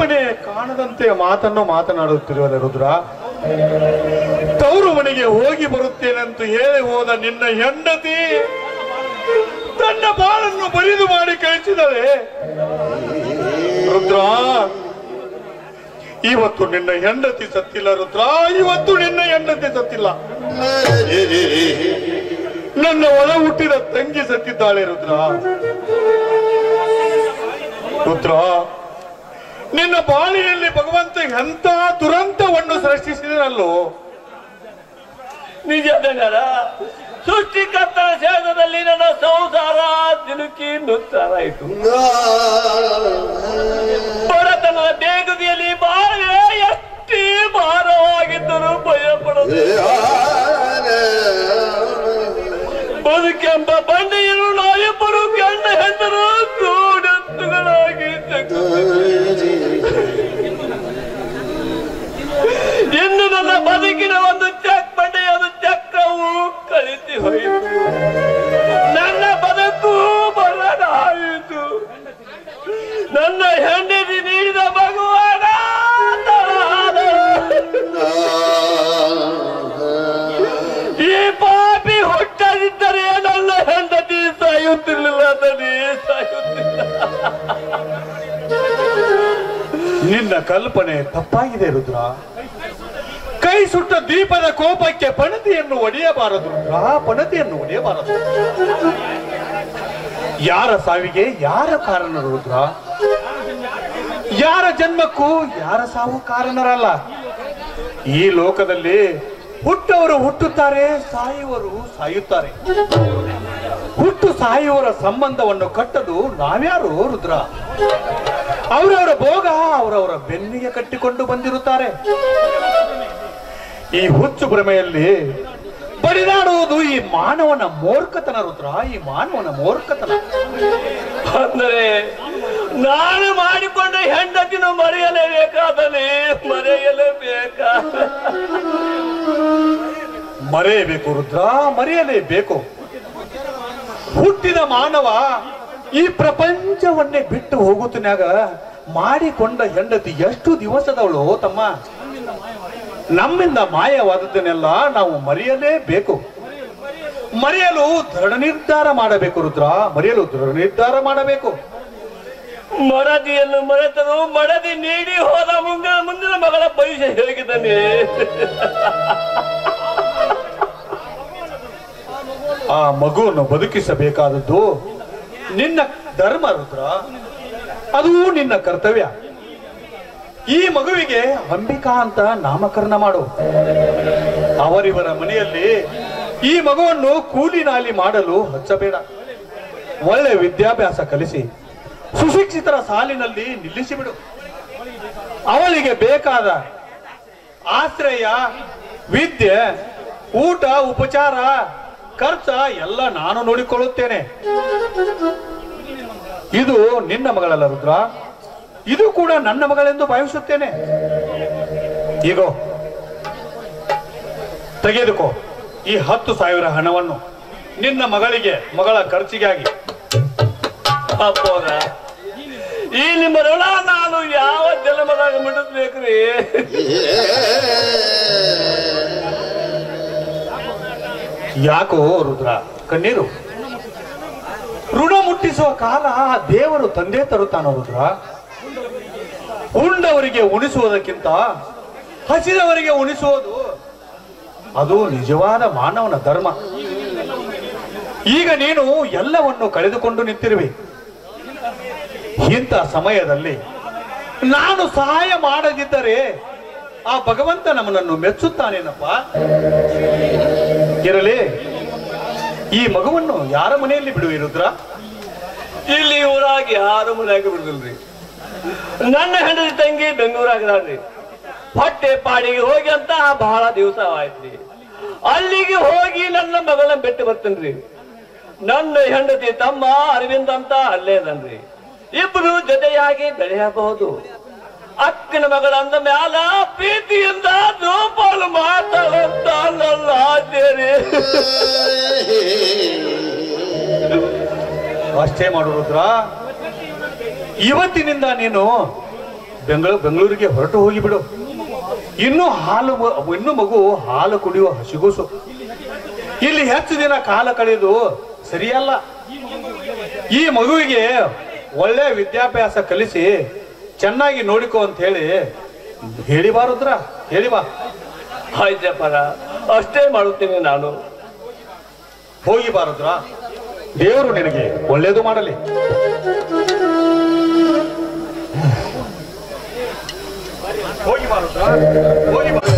ಕಣ್ಣನೆ ಕಾಣದಂತೆ ಮಾತನ್ನು ಮಾತನಾಡುತ್ತಿರುವಲ್ಲ ರುದ್ರ. ತವರು ಮನೆಗೆ ಹೋಗಿ ಬರುತ್ತೇನೆಂದು ಹೇಳಿ ಹೋದ ನಿನ್ನ ಹೆಂಡತಿ ತನ್ನ ಬಾಳನ್ನು ಬರಿದು ಮಾಡಿ ಕಳಿಸಿದಳೆ. ರುದ್ರ, ಇವತ್ತು ನಿನ್ನ ಹೆಂಡತಿ ಸತ್ತಿಲ್ಲ ರುದ್ರ, ಇವತ್ತು ನಿನ್ನ ಹೆಂಡತಿ ಸತ್ತಿಲ್ಲ. ನನ್ನ ಒಳ ಹುಟ್ಟಿದ ತಂಗಿ ಸತ್ತಿದ್ದಾಳೆ ರುದ್ರ. ರುದ್ರ, ನಿನ್ನ ಬಾಳಿಯಲ್ಲಿ ಭಗವಂತ ಎಂತ ದುರಂತವನ್ನು ಸೃಷ್ಟಿಸಿದನಲ್ಲೋ. ನಿಜ ಜನರ ಸೃಷ್ಟಿಕರ್ತನ ಸೇದದಲ್ಲಿ ನನ್ನ ಸಂಸಾರ ತಿರುಕಿ ನುತ್ತಾರಾಯಿತು. ಬಡತನದ ಬೇಗುದಿಯಲ್ಲಿ ಬಾಳೆ ಎಷ್ಟೇ ಭಾರವಾಗಿದ್ದರೂ ಭಯ ಪಡದು. ಬದುಕೆಂಬ ಬಂಡೆಯನ್ನು ನಾವಿಬ್ಬರು ಗಂಡ ಹೆಂಡರು ಕೂಡತ್ತುಗಳಾಗಿ ಇನ್ನು ನನ್ನ ಬದುಕಿನ ಒಂದು ಚಕ್ ಬಂಡೆಯ ಒಂದು ಚಕ್ರವು ಕಳಿಸಿ ಹೋಯಿತು. ನನ್ನ ಬದುಕು ಬರಲಾಯಿತು. ನನ್ನ ಹೆಂಡತಿ ನೀಡಿದ ಭಗವಾನ ಈ ಪಾಪಿ ಹುಟ್ಟದಿದ್ದರೆ ನನ್ನ ಹೆಂಡತಿ ಸಾಯುತ್ತಿರಲಿಲ್ಲ, ಅದನ್ನೇ ಸಾಯುತ್ತಿಲ್ಲ. ನಿನ್ನ ಕಲ್ಪನೆ ತಪ್ಪಾಗಿದೆ ರುದ್ರ. ಕೈ ಸುಟ್ಟ ದೀಪದ ಕೋಪಕ್ಕೆ ಪಣತಿಯನ್ನು ಒಡೆಯಬಾರದು ರುದ್ರ, ಪಣತಿಯನ್ನು ಒಡೆಯಬಾರದು. ಯಾರ ಸಾವಿಗೆ ಯಾರ ಕಾರಣ ರುದ್ರ? ಯಾರ ಜನ್ಮಕ್ಕೂ ಯಾರ ಸಾವು ಕಾರಣರಲ್ಲ. ಈ ಲೋಕದಲ್ಲಿ ಹುಟ್ಟವರು ಹುಟ್ಟುತ್ತಾರೆ, ಸಾಯುವರು ಸಾಯುತ್ತಾರೆ. ಹುಟ್ಟು ಸಾಯುವವರ ಸಂಬಂಧವನ್ನು ಕಟ್ಟದು ನಾವ್ಯಾರು ರುದ್ರ? ಅವರವರ ಭೋಗ ಅವರವರ ಬೆನ್ನಿಗೆ ಕಟ್ಟಿಕೊಂಡು ಬಂದಿರುತ್ತಾರೆ. ಈ ಹುಚ್ಚು ಭ್ರಮೆಯಲ್ಲಿ ಬಡಿದಾಡುವುದು ಈ ಮಾನವನ ಮೂರ್ಖತನ ರುದ್ರ, ಈ ಮಾನವನ ಮೂರ್ಖತನ. ಅಂದರೆ ನಾನು ಮಾಡಿಕೊಂಡ ಹೆಂಡತಿನ ಮರೆಯಲೇಬೇಕಾದರೆ ಮರೆಯಲೇಬೇಕಾ? ಮರೆಯಬೇಕು ರುದ್ರ, ಮರೆಯಲೇಬೇಕು. ಹುಟ್ಟಿದ ಮಾನವ ಈ ಪ್ರಪಂಚವನ್ನೇ ಬಿಟ್ಟು ಹೋಗುತ್ತಿನಾಗ ಮಾಡಿಕೊಂಡ ಹೆಂಡತಿ ಎಷ್ಟು ದಿವಸದವಳು ತಮ್ಮ. ನಮ್ಮಿಂದ ಮಾಯವಾದದ್ದನ್ನೆಲ್ಲ ನಾವು ಮರೆಯಲೇಬೇಕು. ಮರೆಯಲು ದೃಢ ನಿರ್ಧಾರ ಮಾಡಬೇಕು ರುದ್ರ, ಮರೆಯಲು ದೃಢ ನಿರ್ಧಾರ ಮಾಡಬೇಕು. ಮಡದಿಯನ್ನು ಮರೆತರು ಮಡದಿ ನೀಡಿ ಹೋದ ಮುಂದಿನ ಮುಂದಿನ ಮಗಳ ಭವಿಷ್ಯ ಹೇಗಿದ್ದಾನೆ? ಆ ಮಗುವನ್ನು ಬದುಕಿಸಬೇಕಾದದ್ದು ನಿನ್ನ ಧರ್ಮ ರುದ್ರ, ಅದು ನಿನ್ನ ಕರ್ತವ್ಯ. ಈ ಮಗುವಿಗೆ ಅಂಬಿಕಾ ಅಂತ ನಾಮಕರಣ ಮಾಡು. ಅವರಿವರ ಮನೆಯಲ್ಲಿ ಈ ಮಗುವನ್ನು ಕೂಲಿ ನಾಲಿ ಮಾಡಲು ಹಚ್ಚಬೇಡ. ಒಳ್ಳೆ ವಿದ್ಯಾಭ್ಯಾಸ ಕಲಿಸಿ ಸುಶಿಕ್ಷಿತರ ಸಾಲಿನಲ್ಲಿ ನಿಲ್ಲಿಸಿ ಬಿಡು. ಅವಳಿಗೆ ಬೇಕಾದ ಆಶ್ರಯ, ವಿದ್ಯೆ, ಊಟ, ಉಪಚಾರ, ಖರ್ಚ ಎಲ್ಲ ನಾನು ನೋಡಿಕೊಳ್ಳುತ್ತೇನೆ. ಇದು ನಿನ್ನ ಮಗಳಲ್ಲ ರುದ್ರ, ಇದು ಕೂಡ ನನ್ನ ಮಗಳೆಂದು ಭಾವಿಸುತ್ತೇನೆ. ಈಗೋ ತೆಗೆದುಕೋ ಈ ಹತ್ತು ಸಾವಿರ ಹಣವನ್ನು ನಿನ್ನ ಮಗಳಿಗೆ ಮಗಳ ಖರ್ಚಿಗಾಗಿ. ಅಪ್ಪೋರ, ಈ ನಿಮ್ಮ ಋಣ ನಾನು ಯಾವ ಜನ್ಮದಾಗ ಮುಟ್ಟಿಸ್ಬೇಕ್ರಿ? ಯಾಕೋ ರುದ್ರ ಕಣ್ಣೀರು? ಋಣ ಮುಟ್ಟಿಸುವ ಕಾಲ ದೇವರು ತಂದೆ ತರುತ್ತಾನೋ ರುದ್ರ. ಉಂಡವರಿಗೆ ಉಣಿಸುವುದಕ್ಕಿಂತ ಹಸಿದವರಿಗೆ ಉಣಿಸುವುದು ಅದು ನಿಜವಾದ ಮಾನವನ ಧರ್ಮ. ಈಗ ನೀನು ಎಲ್ಲವನ್ನು ಕಳೆದುಕೊಂಡು ನಿಂತಿರುವೆ. ಇಂಥ ಸಮಯದಲ್ಲಿ ನಾನು ಸಹಾಯ ಮಾಡದಿದ್ದರೆ ಆ ಭಗವಂತ ನಮ್ಮನನ್ನು ಮೆಚ್ಚುತ್ತಾನೇನಪ್ಪ. ಇರಲಿ, ಈ ಮಗುವನ್ನು ಯಾರ ಮನೆಯಲ್ಲಿ ಬಿಡುವೆ ರುದ್ರ? ಇಲ್ಲಿ ಊರಾಗಿ ಯಾರು ಮನೆಯಾಗಿ ಬಿಡುದಿಲ್ರಿ. ನನ್ನ ಹೆಂಡತಿ ತಂಗಿ ಬೆಂಗಳೂರಾಗಿದ್ರಿ. ಹೊಟ್ಟೆ ಪಾಡಿಗೆ ಹೋಗಿ ಅಂತ ಬಹಳ ದಿವಸವಾಯ್ತ್ರಿ. ಅಲ್ಲಿಗೆ ಹೋಗಿ ನನ್ನ ಮಗಳನ್ನ ಬಿಟ್ಟು ಬರ್ತೇನ್ರಿ. ನನ್ನ ಹೆಂಡತಿ ತಮ್ಮ ಅರವಿಂದ್ ಅಂತ ಅಲ್ಲೇ ಇದನ್ರಿ. ಇಬ್ರು ಜೊತೆಯಾಗಿ ಬೆಳೆಯಬಹುದು. ಅಕ್ಕನ ಮಗಳಂದ ಮ್ಯಾಲ ಪ್ರೀತಿಯಿಂದ ರೂಪಾಲು ಮಾತಾಡಂತ ನನ್ನ ಆಚೆರಿ. ಅಷ್ಟೇ ಮಾಡು ರುದ್ರ. ಇವತ್ತಿನಿಂದ ನೀನು ಬೆಂಗಳ ಬೆಂಗಳೂರಿಗೆ ಹೊರಟು ಹೋಗಿ ಬಿಡು. ಇನ್ನು ಹಾಲು ಇನ್ನು ಮಗು ಹಾಲು ಕುಡಿಯುವ ಹಸಿಗೂಸು. ಇಲ್ಲಿ ಹೆಚ್ಚು ದಿನ ಕಾಲ ಕಳೆದು ಸರಿಯಲ್ಲ. ಈ ಮಗುವಿಗೆ ಒಳ್ಳೆ ವಿದ್ಯಾಭ್ಯಾಸ ಕಲಿಸಿ ಚೆನ್ನಾಗಿ ನೋಡಿಕೋ ಅಂತ ಹೇಳಿ ಹೇಳಿಬಾರದ್ರ ಹೇಳಿಬಾ. ಆಯ್ತಪ್ಪರ, ಅಷ್ಟೇ ಮಾಡುತ್ತೇನೆ ನಾನು. ಹೋಗಿ ಬಾರದ್ರ. ದೇವರು ನಿನಗೆ ಒಳ್ಳೇದು ಮಾಡಲಿ. ಹೋಗಿ ಬಾರದ್ರ, ಹೋಗಿ ಬಾ.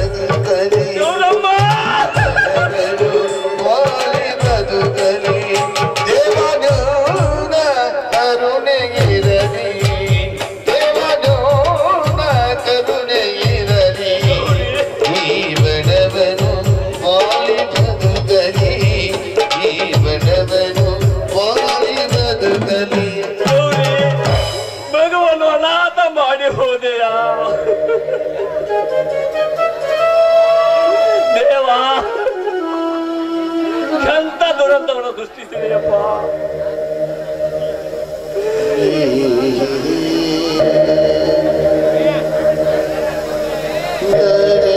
ಮಗುವನ್ನು ಅನಾಥ ಮಾಡಿ ಹೋದೆಯಾ ದೇವ? ಎಂತ ದುರಂತವನ್ನು ಸೃಷ್ಟಿಸಿದೆಯಪ್ಪ. Yeah.